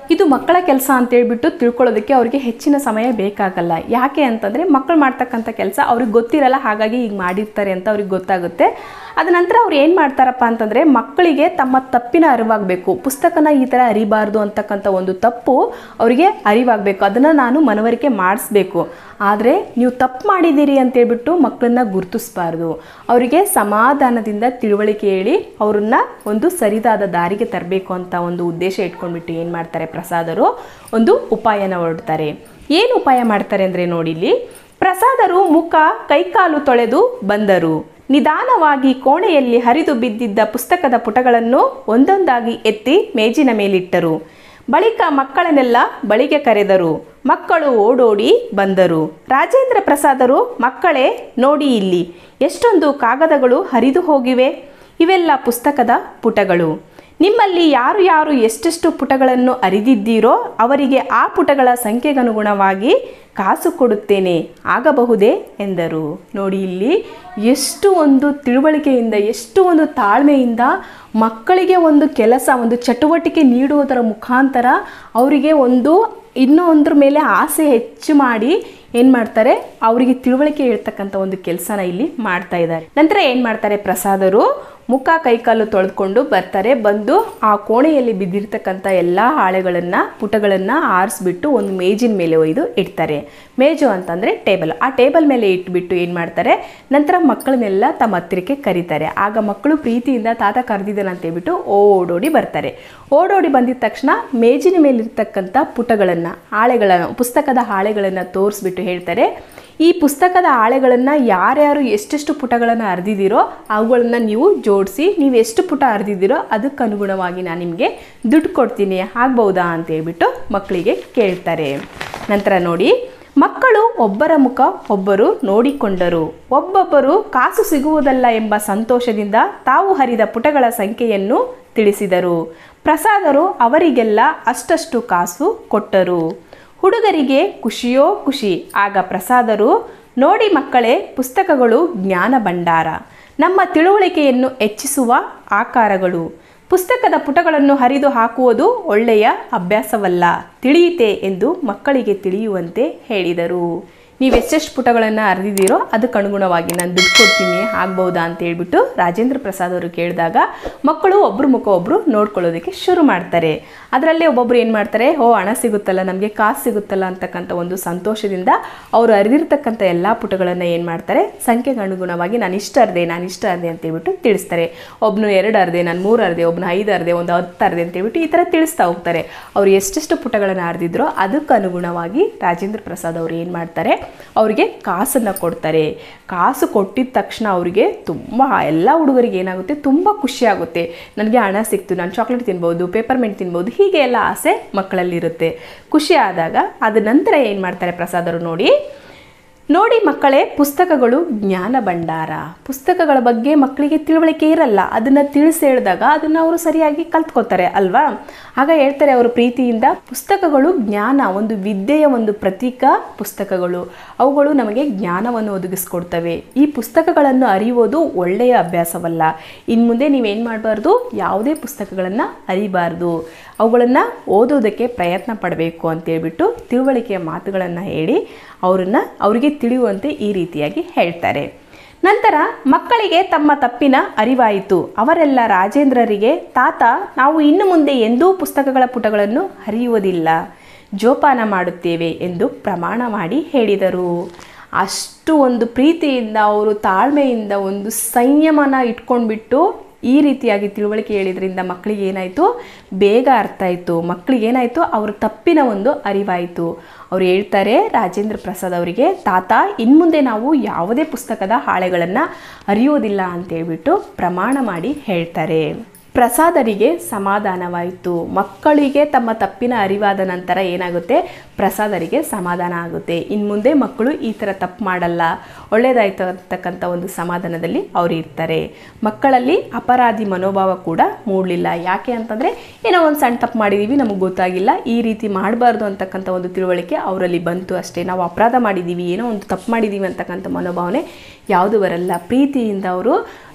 Speaker 1: ಇದು ಮಕ್ಕಳ ಕೆಲಸ ಅಂತೇಳ್ಬಿಟ್ಟು ತಿಳ್ಕೊಳ್ಳೋದಕ್ಕೆ ಅವರಿಗೆ ಹೆಚ್ಚಿನ ಸಮಯ ಬೇಕಾಗಲ್ಲ. ಯಾಕೆ ಅಂತಂದರೆ ಮಕ್ಕಳು ಮಾಡ್ತಕ್ಕಂಥ ಕೆಲಸ ಅವ್ರಿಗೆ ಗೊತ್ತಿರಲ್ಲ, ಹಾಗಾಗಿ ಈಗ ಮಾಡಿರ್ತಾರೆ ಅಂತ ಅವ್ರಿಗೆ ಗೊತ್ತಾಗುತ್ತೆ. ಅದ ನಂತರ ಅವ್ರು ಏನು ಮಾಡ್ತಾರಪ್ಪ ಅಂತಂದರೆ ಮಕ್ಕಳಿಗೆ ತಮ್ಮ ತಪ್ಪಿನ ಅರಿವಾಗಬೇಕು. ಪುಸ್ತಕನ ಈ ಥರ ಅರಿಬಾರ್ದು ಅಂತಕ್ಕಂಥ ಒಂದು ತಪ್ಪು ಅವರಿಗೆ ಅರಿವಾಗಬೇಕು, ಅದನ್ನು ನಾನು ಮನವರಿಕೆ ಮಾಡಿಸ್ಬೇಕು. ಆದರೆ ನೀವು ತಪ್ಪು ಮಾಡಿದ್ದೀರಿ ಅಂತೇಳ್ಬಿಟ್ಟು ಮಕ್ಕಳನ್ನ ಗುರುತಿಸ್ಬಾರ್ದು. ಅವರಿಗೆ ಸಮಾಧಾನದಿಂದ ತಿಳುವಳಿಕೆ ಹೇಳಿ ಅವ್ರನ್ನ ಒಂದು ಸರಿದಾದ ದಾರಿಗೆ ತರಬೇಕು ಅಂತ ಒಂದು ಉದ್ದೇಶ ಇಟ್ಕೊಂಡ್ಬಿಟ್ಟು ಏನು ಮಾಡ್ತಾರೆ ಪ್ರಸಾದರು ಒಂದು ಉಪಾಯನ ಹೊರಡ್ತಾರೆ. ಏನು ಉಪಾಯ ಮಾಡ್ತಾರೆ ಅಂದರೆ ನೋಡಿ ಇಲ್ಲಿ, ಪ್ರಸಾದರು ಮುಖ ಕೈಕಾಲು ತೊಳೆದು ಬಂದರು. ನಿಧಾನವಾಗಿ ಕೋಣೆಯಲ್ಲಿ ಹರಿದು ಬಿದ್ದಿದ್ದ ಪುಸ್ತಕದ ಪುಟಗಳನ್ನು ಒಂದೊಂದಾಗಿ ಎತ್ತಿ ಮೇಜಿನ ಮೇಲಿಟ್ಟರು. ಬಳಿಕ ಮಕ್ಕಳನ್ನೆಲ್ಲ ಬಳಿಗೆ ಕರೆದರು. ಮಕ್ಕಳು ಓಡೋಡಿ ಬಂದರು. ರಾಜೇಂದ್ರ ಪ್ರಸಾದರು, ಮಕ್ಕಳೇ ನೋಡಿ ಇಲ್ಲಿ ಎಷ್ಟೊಂದು ಕಾಗದಗಳು ಹರಿದು ಹೋಗಿವೆ. ಇವೆಲ್ಲ ಪುಸ್ತಕದ ಪುಟಗಳು. ನಿಮ್ಮಲ್ಲಿ ಯಾರು ಯಾರು ಎಷ್ಟೆಷ್ಟು ಪುಟಗಳನ್ನು ಅರಿದಿದ್ದೀರೋ ಅವರಿಗೆ ಆ ಪುಟಗಳ ಸಂಖ್ಯೆಗನುಗುಣವಾಗಿ ಕಾಸು ಕೊಡುತ್ತೇನೆ, ಆಗಬಹುದೇ ಎಂದರು. ನೋಡಿ ಇಲ್ಲಿ ಎಷ್ಟು ಒಂದು ತಿಳುವಳಿಕೆಯಿಂದ, ಎಷ್ಟು ಒಂದು ತಾಳ್ಮೆಯಿಂದ ಮಕ್ಕಳಿಗೆ ಒಂದು ಕೆಲಸ, ಒಂದು ಚಟುವಟಿಕೆ ನೀಡುವುದರ ಮುಖಾಂತರ ಅವರಿಗೆ ಒಂದು ಇನ್ನೂ ಒಂದ್ರ ಮೇಲೆ ಆಸೆ ಹೆಚ್ಚು ಮಾಡಿ ಏನು ಮಾಡ್ತಾರೆ, ಅವರಿಗೆ ತಿಳುವಳಿಕೆ ಹೇಳ್ತಕ್ಕಂಥ ಒಂದು ಕೆಲಸನ ಇಲ್ಲಿ ಮಾಡ್ತಾ ಇದ್ದಾರೆ. ನಂತರ ಏನು ಮಾಡ್ತಾರೆ ಪ್ರಸಾದರು, ಮುಖ ಕೈಕಾಲು ತೊಳೆದುಕೊಂಡು ಬರ್ತಾರೆ. ಬಂದು ಆ ಕೋಣೆಯಲ್ಲಿ ಬಿದ್ದಿರ್ತಕ್ಕಂಥ ಎಲ್ಲ ಹಾಳೆಗಳನ್ನು ಪುಟಗಳನ್ನು ಆರಿಸ್ಬಿಟ್ಟು ಒಂದು ಮೇಜಿನ ಮೇಲೆ ಒಯ್ದು ಇಡ್ತಾರೆ. ಮೇಜು ಅಂತಂದರೆ ಟೇಬಲ್. ಆ ಟೇಬಲ್ ಮೇಲೆ ಇಟ್ಬಿಟ್ಟು ಏನು ಮಾಡ್ತಾರೆ, ನಂತರ ಮಕ್ಕಳನ್ನೆಲ್ಲ ತಮ್ಮ ಹತ್ತಿರಕ್ಕೆ ಕರೀತಾರೆ. ಆಗ ಮಕ್ಕಳು ಪ್ರೀತಿಯಿಂದ ತಾತ ಕರೆದಿದ್ದಾನೆ ಅಂತೇಳ್ಬಿಟ್ಟು ಓಡೋಡಿ ಬರ್ತಾರೆ. ಓಡೋಡಿ ಬಂದಿದ ತಕ್ಷಣ ಮೇಜಿನ ಮೇಲಿರ್ತಕ್ಕಂಥ ಪುಟಗಳನ್ನು, ಹಾಳೆಗಳನ್ನು, ಪುಸ್ತಕದ ಹಾಳೆಗಳನ್ನು ತೋರಿಸ್ಬಿಟ್ಟು ಹೇಳ್ತಾರೆ, ಈ ಪುಸ್ತಕದ ಹಾಳೆಗಳನ್ನು ಯಾರ್ಯಾರು ಎಷ್ಟೆಷ್ಟು ಪುಟಗಳನ್ನು ಅರ್ದಿದ್ದೀರೋ ಅವುಗಳನ್ನು ನೀವು ಜೋಡಿಸಿ, ನೀವು ಎಷ್ಟು ಪುಟ ಅರ್ದಿದ್ದೀರೋ ಅದಕ್ಕೆ ಅನುಗುಣವಾಗಿ ನಾನು ನಿಮಗೆ ದುಡ್ಡು ಕೊಡ್ತೀನಿ, ಆಗ್ಬಹುದಾ ಅಂತೇಳ್ಬಿಟ್ಟು ಮಕ್ಕಳಿಗೆ ಕೇಳ್ತಾರೆ. ನಂತರ ನೋಡಿ, ಮಕ್ಕಳು ಒಬ್ಬರ ಮುಖ ಒಬ್ಬರು ನೋಡಿಕೊಂಡರು. ಒಬ್ಬೊಬ್ಬರು ಕಾಸು ಸಿಗುವುದಲ್ಲ ಎಂಬ ಸಂತೋಷದಿಂದ ತಾವು ಹರಿದ ಪುಟಗಳ ಸಂಖ್ಯೆಯನ್ನು ತಿಳಿಸಿದರು. ಪ್ರಸಾದರು ಅವರಿಗೆಲ್ಲ ಅಷ್ಟಷ್ಟು ಕಾಸು ಕೊಟ್ಟರು. ಹುಡುಗರಿಗೆ ಖುಷಿಯೋ ಖುಷಿ. ಆಗ ಪ್ರಸಾದರು, ನೋಡಿ ಮಕ್ಕಳೇ, ಪುಸ್ತಕಗಳು ಜ್ಞಾನ ಭಂಡಾರ, ನಮ್ಮ ತಿಳುವಳಿಕೆಯನ್ನು ಹೆಚ್ಚಿಸುವ ಆಕಾರಗಳು. ಪುಸ್ತಕದ ಪುಟಗಳನ್ನು ಹರಿದು ಹಾಕುವುದು ಒಳ್ಳೆಯ ಅಭ್ಯಾಸವಲ್ಲ, ತಿಳಿಯಿತೆ ಎಂದು ಮಕ್ಕಳಿಗೆ ತಿಳಿಯುವಂತೆ ಹೇಳಿದರು. ನೀವು ಎಷ್ಟೆಷ್ಟು ಪುಟಗಳನ್ನು ಅರ್ದಿದ್ದೀರೋ ಅದಕ್ಕೆ ಅನುಗುಣವಾಗಿ ನಾನು ದುಡ್ಡು ಕೊಡ್ತೀನಿ, ಆಗ್ಬಹುದಾ ಅಂತ ಹೇಳ್ಬಿಟ್ಟು ರಾಜೇಂದ್ರ ಪ್ರಸಾದ್ ಅವರು ಕೇಳಿದಾಗ ಮಕ್ಕಳು ಒಬ್ಬರು ಮುಖ ಒಬ್ಬರು ನೋಡ್ಕೊಳ್ಳೋದಕ್ಕೆ ಶುರು ಮಾಡ್ತಾರೆ. ಅದರಲ್ಲೇ ಒಬ್ಬೊಬ್ರು ಏನು ಮಾಡ್ತಾರೆ, ಓ ಹಣ ಸಿಗುತ್ತಲ್ಲ, ನಮಗೆ ಕಾಸು ಸಿಗುತ್ತಲ್ಲ ಅಂತಕ್ಕಂಥ ಒಂದು ಸಂತೋಷದಿಂದ ಅವರು ಅರಿದಿರ್ತಕ್ಕಂಥ ಎಲ್ಲ ಪುಟಗಳನ್ನು ಏನು ಮಾಡ್ತಾರೆ, ಸಂಖ್ಯೆಗೆ ಅನುಗುಣವಾಗಿ ನಾನು ಇಷ್ಟ ಅರ್ದೆ ನಾನು ಇಷ್ಟ ಅರ್ದೆ ಅಂತೇಳ್ಬಿಟ್ಟು ತಿಳಿಸ್ತಾರೆ. ಒಬ್ಬನು ಎರಡು ಅರ್ದೆ, ನಾನು ಮೂರು ಅರ್ದೆ, ಒಬ್ಬನು ಐದು ಅರ್ದೆ, ಒಂದು ಹತ್ತು ಅರ್ದೆ ಅಂತೇಳ್ಬಿಟ್ಟು ಈ ಥರ ತಿಳಿಸ್ತಾ ಹೋಗ್ತಾರೆ. ಅವರು ಎಷ್ಟೆಷ್ಟು ಪುಟಗಳನ್ನು ಅರ್ದಿದ್ರೋ ಅದಕ್ಕೆ ಅನುಗುಣವಾಗಿ ರಾಜೇಂದ್ರ ಪ್ರಸಾದ್ ಅವರು ಏನು ಮಾಡ್ತಾರೆ, ಅವರಿಗೆ ಕಾಸನ್ನು ಕೊಡ್ತಾರೆ. ಕಾಸು ಕೊಟ್ಟಿದ ತಕ್ಷಣ ಅವರಿಗೆ ತುಂಬ, ಎಲ್ಲ ಹುಡುಗರಿಗೆ ಏನಾಗುತ್ತೆ, ತುಂಬ ಖುಷಿ ಆಗುತ್ತೆ. ನನಗೆ ಹಣ ಸಿಕ್ತು, ನಾನು ಚಾಕ್ಲೇಟ್ ತಿನ್ಬೋದು, ಪೇಪರ್ಮೆಂಟ್ ತಿನ್ಬೋದು, ಹೀಗೆ ಎಲ್ಲ ಆಸೆ ಮಕ್ಕಳಲ್ಲಿರುತ್ತೆ. ಖುಷಿ ಆದಾಗ ಅದ ನಂತರ ಏನು ಮಾಡ್ತಾರೆ ಪ್ರಸಾದರು, ನೋಡಿ ನೋಡಿ ಮಕ್ಕಳೇ, ಪುಸ್ತಕಗಳು ಜ್ಞಾನ ಭಂಡಾರ. ಪುಸ್ತಕಗಳ ಬಗ್ಗೆ ಮಕ್ಕಳಿಗೆ ತಿಳುವಳಿಕೆ ಇರಲ್ಲ, ಅದನ್ನು ತಿಳಿಸಿ ಹೇಳಿದಾಗ ಅದನ್ನು ಅವರು ಸರಿಯಾಗಿ ಕಲ್ತ್ಕೋತಾರೆ ಅಲ್ವಾ. ಆಗ ಹೇಳ್ತಾರೆ ಅವರು ಪ್ರೀತಿಯಿಂದ, ಪುಸ್ತಕಗಳು ಜ್ಞಾನ, ಒಂದು ವಿದ್ಯೆಯ ಒಂದು ಪ್ರತೀಕ ಪುಸ್ತಕಗಳು. ಅವುಗಳು ನಮಗೆ ಜ್ಞಾನವನ್ನು ಒದಗಿಸ್ಕೊಡ್ತವೆ. ಈ ಪುಸ್ತಕಗಳನ್ನು ಅರಿಯೋದು ಒಳ್ಳೆಯ ಅಭ್ಯಾಸವಲ್ಲ. ಇನ್ನು ಮುಂದೆ ನೀವೇನು ಮಾಡಬಾರ್ದು, ಯಾವುದೇ ಪುಸ್ತಕಗಳನ್ನು ಅರಿಬಾರ್ದು, ಅವುಗಳನ್ನು ಓದೋದಕ್ಕೆ ಪ್ರಯತ್ನ ಪಡಬೇಕು ಅಂತೇಳ್ಬಿಟ್ಟು ತಿಳುವಳಿಕೆಯ ಮಾತುಗಳನ್ನು ಹೇಳಿ ಅವರನ್ನು ಅವರಿಗೆ ತಿಳಿಯುವಂತೆ ಈ ರೀತಿಯಾಗಿ ಹೇಳ್ತಾರೆ. ನಂತರ ಮಕ್ಕಳಿಗೆ ತಮ್ಮ ತಪ್ಪಿನ ಅರಿವಾಯಿತು. ಅವರೆಲ್ಲ ರಾಜೇಂದ್ರರಿಗೆ, ತಾತ, ನಾವು ಇನ್ನು ಮುಂದೆ ಎಂದೂ ಪುಸ್ತಕಗಳ ಪುಟಗಳನ್ನು ಹರಿಯುವುದಿಲ್ಲ, ಜೋಪಾನ ಮಾಡುತ್ತೇವೆ ಎಂದು ಪ್ರಮಾಣ ಮಾಡಿ ಹೇಳಿದರು. ಅಷ್ಟು ಒಂದು ಪ್ರೀತಿಯಿಂದ, ಅವರು ತಾಳ್ಮೆಯಿಂದ, ಒಂದು ಸಂಯಮನ ಇಟ್ಕೊಂಡ್ಬಿಟ್ಟು ಈ ರೀತಿಯಾಗಿ ತಿಳುವಳಿಕೆ ಹೇಳಿದ್ರಿಂದ ಮಕ್ಕಳಿಗೆ ಏನಾಯಿತು, ಬೇಗ ಅರ್ಥ ಆಯಿತು. ಮಕ್ಕಳಿಗೆ ಏನಾಯಿತು, ಅವ್ರ ತಪ್ಪಿನ ಒಂದು ಅರಿವಾಯಿತು. ಅವ್ರು ಹೇಳ್ತಾರೆ ರಾಜೇಂದ್ರ ಪ್ರಸಾದ್ ಅವರಿಗೆ, ತಾತ, ಇನ್ಮುಂದೆ ನಾವು ಯಾವುದೇ ಪುಸ್ತಕದ ಹಾಳೆಗಳನ್ನು ಅರಿಯೋದಿಲ್ಲ ಅಂತೇಳ್ಬಿಟ್ಟು ಪ್ರಮಾಣ ಮಾಡಿ ಹೇಳ್ತಾರೆ. ಪ್ರಸಾದರಿಗೆ ಸಮಾಧಾನವಾಯಿತು. ಮಕ್ಕಳಿಗೆ ತಮ್ಮ ತಪ್ಪಿನ ಅರಿವಾದ ನಂತರ ಏನಾಗುತ್ತೆ, ಪ್ರಸಾದರಿಗೆ ಸಮಾಧಾನ ಆಗುತ್ತೆ. ಇನ್ನು ಮುಂದೆ ಮಕ್ಕಳು ಈ ಥರ ತಪ್ಪು ಮಾಡಲ್ಲ, ಒಳ್ಳೆಯದಾಯ್ತು ಅಂತಕ್ಕಂಥ ಒಂದು ಸಮಾಧಾನದಲ್ಲಿ ಅವರು ಇರ್ತಾರೆ. ಮಕ್ಕಳಲ್ಲಿ ಅಪರಾಧಿ ಮನೋಭಾವ ಕೂಡ ಮೂಡಲಿಲ್ಲ. ಯಾಕೆ ಅಂತಂದರೆ, ಏನೋ ಒಂದು ಸಣ್ಣ ತಪ್ಪು ಮಾಡಿದ್ದೀವಿ, ನಮಗೆ ಗೊತ್ತಾಗಿಲ್ಲ, ಈ ರೀತಿ ಮಾಡಬಾರ್ದು ಅಂತಕ್ಕಂಥ ಒಂದು ತಿಳುವಳಿಕೆ ಅವರಲ್ಲಿ ಬಂತು ಅಷ್ಟೇ. ನಾವು ಅಪರಾಧ ಮಾಡಿದ್ದೀವಿ, ಏನೋ ಒಂದು ತಪ್ಪು ಮಾಡಿದ್ದೀವಿ ಅಂತಕ್ಕಂಥ ಮನೋಭಾವನೆ ಯಾವುದು ಬರಲ್ಲ. ಪ್ರೀತಿಯಿಂದ ಅವರು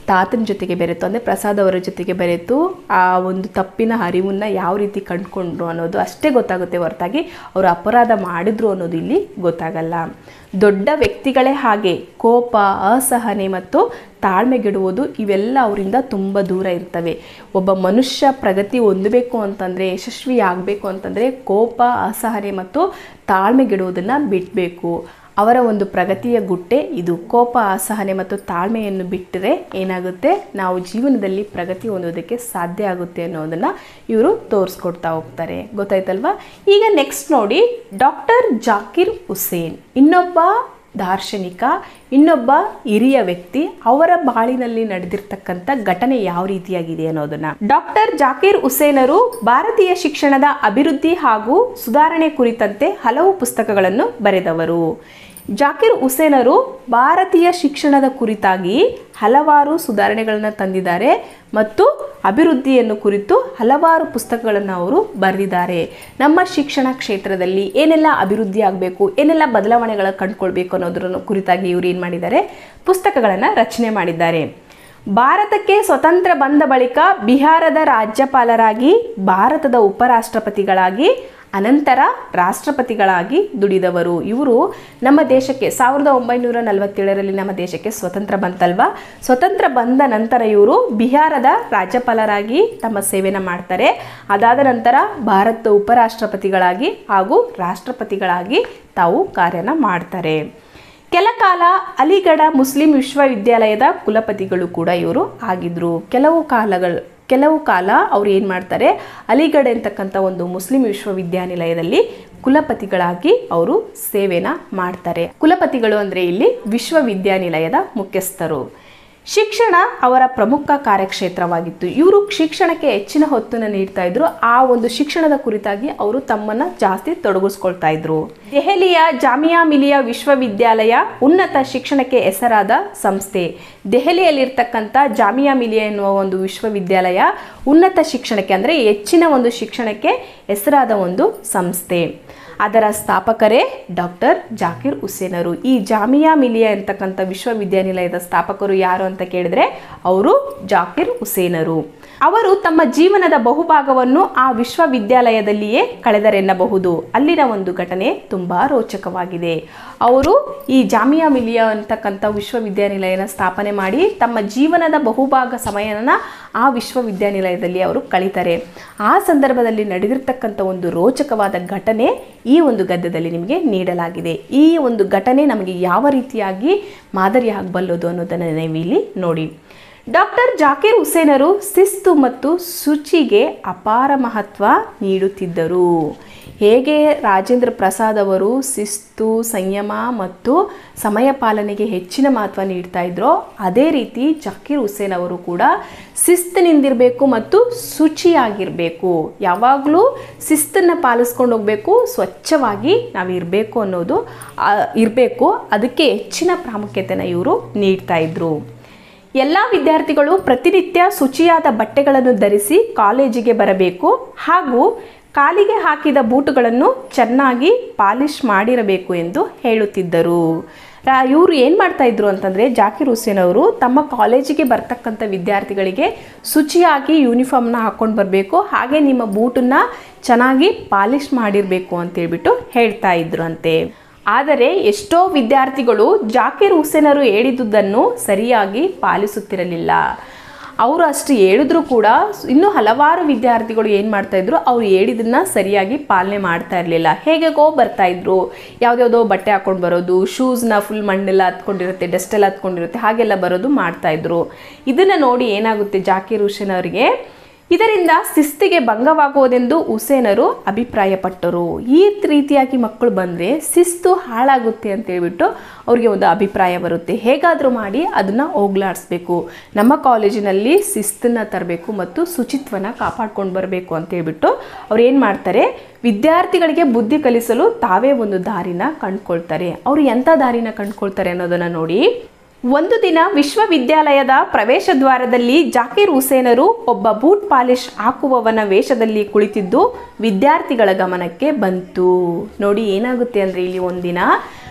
Speaker 1: ತಾತನ ಜೊತೆಗೆ ಬೆರೆತು ಅಂದರೆ ಪ್ರಸಾದ್ ಅವರ ಜೊತೆಗೆ ಬೆರೆತು ಆ ಒಂದು ತಪ್ಪಿನ ಅರಿವನ್ನು ಯಾವ ರೀತಿ ಕಂಡುಕೊಂಡ್ರು ಅನ್ನೋದು ಅಷ್ಟೇ ಗೊತ್ತಾಗುತ್ತೆ ಹೊರತಾಗಿ ಅವರು ಅಪರಾಧ ಮಾಡಿದ್ರು ಅನ್ನೋದು ಇಲ್ಲಿ ಗೊತ್ತಾಗಲ್ಲ. ದೊಡ್ಡ ವ್ಯಕ್ತಿಗಳೇ ಹಾಗೆ ಕೋಪ, ಅಸಹನೆ ಮತ್ತು ತಾಳ್ಮೆಗೆಡುವುದು ಇವೆಲ್ಲ ಅವರಿಂದ ತುಂಬ ದೂರ ಇರ್ತವೆ. ಒಬ್ಬ ಮನುಷ್ಯ ಪ್ರಗತಿ ಹೊಂದಬೇಕು ಅಂತಂದರೆ, ಯಶಸ್ವಿ ಆಗಬೇಕು ಅಂತಂದರೆ ಕೋಪ, ಅಸಹನೆ ಮತ್ತು ತಾಳ್ಮೆಗೆಡುವುದನ್ನು ಬಿಡಬೇಕು. ಅವರ ಒಂದು ಪ್ರಗತಿಯ ಗುಟ್ಟೆ ಇದು. ಕೋಪ, ಅಸಹನೆ ಮತ್ತು ತಾಳ್ಮೆಯನ್ನು ಬಿಟ್ಟರೆ ಏನಾಗುತ್ತೆ, ನಾವು ಜೀವನದಲ್ಲಿ ಪ್ರಗತಿ ಹೊಂದೋದಕ್ಕೆ ಸಾಧ್ಯ ಆಗುತ್ತೆ ಅನ್ನೋದನ್ನು ಇವರು ತೋರಿಸ್ಕೊಡ್ತಾ ಹೋಗ್ತಾರೆ. ಗೊತ್ತಾಯ್ತಲ್ವಾ? ಈಗ ನೆಕ್ಸ್ಟ್ ನೋಡಿ, ಡಾಕ್ಟರ್ ಜಾಕಿರ್ ಹುಸೇನ್ ಇನ್ನೊಬ್ಬ ದಾರ್ಶನಿಕ, ಇನ್ನೊಬ್ಬ ಹಿರಿಯ ವ್ಯಕ್ತಿ. ಅವರ ಬಾಳಿನಲ್ಲಿ ನಡೆದಿರ್ತಕ್ಕಂಥ ಘಟನೆ ಯಾವ ರೀತಿಯಾಗಿದೆ ಅನ್ನೋದನ್ನ. ಡಾಕ್ಟರ್ ಜಾಕಿರ್ ಹುಸೇನರು ಭಾರತೀಯ ಶಿಕ್ಷಣದ ಅಭಿವೃದ್ಧಿ ಹಾಗೂ ಸುಧಾರಣೆ ಕುರಿತಂತೆ ಹಲವು ಪುಸ್ತಕಗಳನ್ನು ಬರೆದವರು. ಜಾಕಿರ್ ಹುಸೇನರು ಭಾರತೀಯ ಶಿಕ್ಷಣದ ಕುರಿತಾಗಿ ಹಲವಾರು ಸುಧಾರಣೆಗಳನ್ನು ತಂದಿದ್ದಾರೆ ಮತ್ತು ಅಭಿವೃದ್ಧಿಯನ್ನು ಕುರಿತು ಹಲವಾರು ಪುಸ್ತಕಗಳನ್ನು ಅವರು ಬರೆದಿದ್ದಾರೆ. ನಮ್ಮ ಶಿಕ್ಷಣ ಕ್ಷೇತ್ರದಲ್ಲಿ ಏನೆಲ್ಲ ಅಭಿವೃದ್ಧಿ ಆಗಬೇಕು, ಏನೆಲ್ಲ ಬದಲಾವಣೆಗಳ ಕಂಡುಕೊಳ್ಬೇಕು ಅನ್ನೋದ್ರ ಕುರಿತಾಗಿ ಇವರು ಏನು ಮಾಡಿದ್ದಾರೆ, ಪುಸ್ತಕಗಳನ್ನು ರಚನೆ ಮಾಡಿದ್ದಾರೆ. ಭಾರತಕ್ಕೆ ಸ್ವತಂತ್ರ ಬಂದ ಬಳಿಕ ಬಿಹಾರದ ರಾಜ್ಯಪಾಲರಾಗಿ, ಭಾರತದ ಉಪರಾಷ್ಟ್ರಪತಿಗಳಾಗಿ, ಅನಂತರ ರಾಷ್ಟ್ರಪತಿಗಳಾಗಿ ದುಡಿದವರು. ಇವರು ನಮ್ಮ ದೇಶಕ್ಕೆ ಸಾವಿರದ ಒಂಬೈನೂರ ನಲವತ್ತೇಳರಲ್ಲಿ ನಮ್ಮ ದೇಶಕ್ಕೆ ಸ್ವತಂತ್ರ ಬಂತಲ್ವಾ, ಸ್ವತಂತ್ರ ಬಂದ ನಂತರ ಇವರು ಬಿಹಾರದ ರಾಜ್ಯಪಾಲರಾಗಿ ತಮ್ಮ ಸೇವೆನ ಮಾಡ್ತಾರೆ. ಅದಾದ ನಂತರ ಭಾರತದ ಉಪರಾಷ್ಟ್ರಪತಿಗಳಾಗಿ ಹಾಗೂ ರಾಷ್ಟ್ರಪತಿಗಳಾಗಿ ತಾವು ಕಾರ್ಯನ ಮಾಡ್ತಾರೆ. ಕೆಲ ಕಾಲ ಅಲಿಗಢ ಮುಸ್ಲಿಂ ವಿಶ್ವವಿದ್ಯಾಲಯದ ಕುಲಪತಿಗಳು ಕೂಡ ಇವರು ಆಗಿದ್ರು. ಕೆಲವು ಕಾಲಗಳು ಕೆಲವು ಕಾಲ ಅವ್ರು ಏನು ಮಾಡ್ತಾರೆ, ಅಲಿಗಢ ಅಂತಕ್ಕಂಥ ಒಂದು ಮುಸ್ಲಿಂ ವಿಶ್ವವಿದ್ಯಾನಿಲಯದಲ್ಲಿ ಕುಲಪತಿಗಳಾಗಿ ಅವರು ಸೇವೆನ ಮಾಡ್ತಾರೆ. ಕುಲಪತಿಗಳು ಅಂದರೆ ಇಲ್ಲಿ ವಿಶ್ವವಿದ್ಯಾನಿಲಯದ ಮುಖ್ಯಸ್ಥರು. ಶಿಕ್ಷಣ ಅವರ ಪ್ರಮುಖ ಕಾರ್ಯಕ್ಷೇತ್ರವಾಗಿತ್ತು. ಇವರು ಶಿಕ್ಷಣಕ್ಕೆ ಹೆಚ್ಚಿನ ಹೊತ್ತನ್ನು ನೀಡ್ತಾ ಇದ್ರು. ಆ ಒಂದು ಶಿಕ್ಷಣದ ಕುರಿತಾಗಿ ಅವರು ತಮ್ಮನ್ನು ಜಾಸ್ತಿ ತೊಡಗಿಸ್ಕೊಳ್ತಾ ಇದ್ರು. ದೆಹಲಿಯ ಜಾಮಿಯಾ ಮಿಲಿಯಾ ವಿಶ್ವವಿದ್ಯಾಲಯ ಉನ್ನತ ಶಿಕ್ಷಣಕ್ಕೆ ಹೆಸರಾದ ಸಂಸ್ಥೆ. ದೆಹಲಿಯಲ್ಲಿರ್ತಕ್ಕಂಥ ಜಾಮಿಯಾ ಮಿಲಿಯಾ ಎನ್ನುವ ಒಂದು ವಿಶ್ವವಿದ್ಯಾಲಯ ಉನ್ನತ ಶಿಕ್ಷಣಕ್ಕೆ ಅಂದರೆ ಹೆಚ್ಚಿನ ಒಂದು ಶಿಕ್ಷಣಕ್ಕೆ ಹೆಸರಾದ ಒಂದು ಸಂಸ್ಥೆ. ಅದರ ಸ್ಥಾಪಕರೇ ಡಾಕ್ಟರ್ ಜಾಕಿರ್ ಹುಸೇನರು. ಈ ಜಾಮಿಯಾ ಮಿಲಿಯಾ ಅಂತಕ್ಕಂಥ ವಿಶ್ವವಿದ್ಯಾನಿಲಯದ ಸ್ಥಾಪಕರು ಯಾರು ಅಂತ ಕೇಳಿದ್ರೆ ಅವರು ಜಾಕಿರ್ ಹುಸೇನರು. ಅವರು ತಮ್ಮ ಜೀವನದ ಬಹುಭಾಗವನ್ನು ಆ ವಿಶ್ವವಿದ್ಯಾಲಯದಲ್ಲಿಯೇ ಕಳೆದರೆನ್ನಬಹುದು. ಅಲ್ಲಿನ ಒಂದು ಘಟನೆ ತುಂಬ ರೋಚಕವಾಗಿದೆ. ಅವರು ಈ ಜಾಮಿಯಾ ಮಿಲಿಯಾ ಅಂತಕ್ಕಂಥ ವಿಶ್ವವಿದ್ಯಾನಿಲಯನ ಸ್ಥಾಪನೆ ಮಾಡಿ ತಮ್ಮ ಜೀವನದ ಬಹುಭಾಗ ಸಮಯನ ಆ ವಿಶ್ವವಿದ್ಯಾನಿಲಯದಲ್ಲಿ ಅವರು ಕಳೀತಾರೆ. ಆ ಸಂದರ್ಭದಲ್ಲಿ ನಡೆದಿರ್ತಕ್ಕಂಥ ಒಂದು ರೋಚಕವಾದ ಘಟನೆ ಈ ಒಂದು ಗದ್ಯದಲ್ಲಿ ನಿಮಗೆ ನೀಡಲಾಗಿದೆ. ಈ ಒಂದು ಘಟನೆ ನಮಗೆ ಯಾವ ರೀತಿಯಾಗಿ ಮಾದರಿ ಆಗಬಲ್ಲದು ಅನ್ನೋದನ್ನು ನೀವು ಇಲ್ಲಿ ನೋಡಿ. ಡಾಕ್ಟರ್ ಜಾಕಿರ್ ಹುಸೇನರು ಶಿಸ್ತು ಮತ್ತು ಶುಚಿಗೆ ಅಪಾರ ಮಹತ್ವ ನೀಡುತ್ತಿದ್ದರು. ಹೇಗೆ ರಾಜೇಂದ್ರ ಪ್ರಸಾದ್ ಅವರು ಶಿಸ್ತು, ಸಂಯಮ ಮತ್ತು ಸಮಯ ಪಾಲನೆಗೆ ಹೆಚ್ಚಿನ ಮಹತ್ವ ನೀಡ್ತಾ ಇದ್ರೋ, ಅದೇ ರೀತಿ ಜಾಕಿರ್ ಹುಸೇನ್ ಅವರು ಕೂಡ ಶಿಸ್ತಿನಿಂದಿರಬೇಕು ಮತ್ತು ಶುಚಿಯಾಗಿರಬೇಕು. ಯಾವಾಗಲೂ ಶಿಸ್ತನ್ನು ಪಾಲಿಸ್ಕೊಂಡು ಹೋಗಬೇಕು, ಸ್ವಚ್ಛವಾಗಿ ನಾವು ಇರಬೇಕು ಅನ್ನೋದು ಇರಬೇಕು. ಅದಕ್ಕೆ ಹೆಚ್ಚಿನ ಪ್ರಾಮುಖ್ಯತೆಯನ್ನು ಇವರು ನೀಡ್ತಾ ಇದ್ರು. ಎಲ್ಲ ವಿದ್ಯಾರ್ಥಿಗಳು ಪ್ರತಿನಿತ್ಯ ಶುಚಿಯಾದ ಬಟ್ಟೆಗಳನ್ನು ಧರಿಸಿ ಕಾಲೇಜಿಗೆ ಬರಬೇಕು ಹಾಗೂ ಕಾಲಿಗೆ ಹಾಕಿದ ಬೂಟುಗಳನ್ನು ಚೆನ್ನಾಗಿ ಪಾಲಿಶ್ ಮಾಡಿರಬೇಕು ಎಂದು ಹೇಳುತ್ತಿದ್ದರು. ಇವರು ಏನು ಮಾಡ್ತಾ ಇದ್ರು ಅಂತಂದರೆ, ಜಾಕಿರ್ ಹುಸೇನ್ ಅವರು ತಮ್ಮ ಕಾಲೇಜಿಗೆ ಬರ್ತಕ್ಕಂಥ ವಿದ್ಯಾರ್ಥಿಗಳಿಗೆ ಶುಚಿಯಾಗಿ ಯೂನಿಫಾರ್ಮ್ನ ಹಾಕ್ಕೊಂಡು ಬರಬೇಕು, ಹಾಗೆ ನಿಮ್ಮ ಬೂಟನ್ನು ಚೆನ್ನಾಗಿ ಪಾಲಿಶ್ ಮಾಡಿರಬೇಕು ಅಂತೇಳ್ಬಿಟ್ಟು ಹೇಳ್ತಾ ಇದ್ರು ಅಂತೆ. ಆದರೆ ಎಷ್ಟೋ ವಿದ್ಯಾರ್ಥಿಗಳು ಜಾಕಿರ್ ಹುಸೇನರು ಹೇಳಿದುದನ್ನು ಸರಿಯಾಗಿ ಪಾಲಿಸುತ್ತಿರಲಿಲ್ಲ. ಅವರು ಅಷ್ಟು ಹೇಳಿದ್ರು ಕೂಡ ಇನ್ನೂ ಹಲವಾರು ವಿದ್ಯಾರ್ಥಿಗಳು ಏನು ಮಾಡ್ತಾಯಿದ್ರು, ಅವ್ರು ಹೇಳಿದ್ದನ್ನು ಸರಿಯಾಗಿ ಪಾಲನೆ ಮಾಡ್ತಾ ಇರಲಿಲ್ಲ. ಹೇಗೆಗೋ ಬರ್ತಾಯಿದ್ರು, ಯಾವುದ್ಯಾವುದೋ ಬಟ್ಟೆ ಹಾಕ್ಕೊಂಡು ಬರೋದು, ಶೂಸ್ನ ಫುಲ್ ಮಣ್ಣೆಲ್ಲ ಹತ್ಕೊಂಡಿರುತ್ತೆ, ಡಸ್ಟ್ ಎಲ್ಲ ಹತ್ಕೊಂಡಿರುತ್ತೆ, ಹಾಗೆಲ್ಲ ಬರೋದು ಮಾಡ್ತಾಯಿದ್ರು. ಇದನ್ನು ನೋಡಿ ಏನಾಗುತ್ತೆ, ಜಾಕಿರ್ ಹುಸೇನ್ ಅವರಿಗೆ ಇದರಿಂದ ಶಿಸ್ತಿಗೆ ಭಂಗವಾಗುವುದೆಂದು ಹುಸೇನರು ಅಭಿಪ್ರಾಯಪಟ್ಟರು. ಈ ರೀತಿಯಾಗಿ ಮಕ್ಕಳು ಬಂದರೆ ಶಿಸ್ತು ಹಾಳಾಗುತ್ತೆ ಅಂತೇಳ್ಬಿಟ್ಟು ಅವ್ರಿಗೆ ಒಂದು ಅಭಿಪ್ರಾಯ ಬರುತ್ತೆ. ಹೇಗಾದರೂ ಮಾಡಿ ಅದನ್ನು ಹೋಗ್ಲಾಡಿಸ್ಬೇಕು, ನಮ್ಮ ಕಾಲೇಜಿನಲ್ಲಿ ಶಿಸ್ತನ್ನು ತರಬೇಕು ಮತ್ತು ಶುಚಿತ್ವನ ಕಾಪಾಡ್ಕೊಂಡು ಬರಬೇಕು ಅಂತೇಳ್ಬಿಟ್ಟು ಅವ್ರು ಏನು ಮಾಡ್ತಾರೆ, ವಿದ್ಯಾರ್ಥಿಗಳಿಗೆ ಬುದ್ಧಿ ಕಲಿಸಲು ತಾವೇ ಒಂದು ದಾರಿನ ಕಂಡುಕೊಳ್ತಾರೆ. ಅವರು ಎಂಥ ದಾರಿನ ಕಂಡುಕೊಳ್ತಾರೆ ಅನ್ನೋದನ್ನು ನೋಡಿ. ಒಂದು ದಿನ ವಿಶ್ವವಿದ್ಯಾಲಯದ ಪ್ರವೇಶ ದ್ವಾರದಲ್ಲಿ ಜಾಕಿರ್ ಹುಸೇನರು ಒಬ್ಬ ಬೂಟ್ ಪಾಲಿಶ್ ಹಾಕುವವನ ವೇಷದಲ್ಲಿ ಕುಳಿತಿದ್ದು ವಿದ್ಯಾರ್ಥಿಗಳ ಗಮನಕ್ಕೆ ಬಂತು. ನೋಡಿ ಏನಾಗುತ್ತೆ ಅಂದರೆ, ಇಲ್ಲಿ ಒಂದಿನ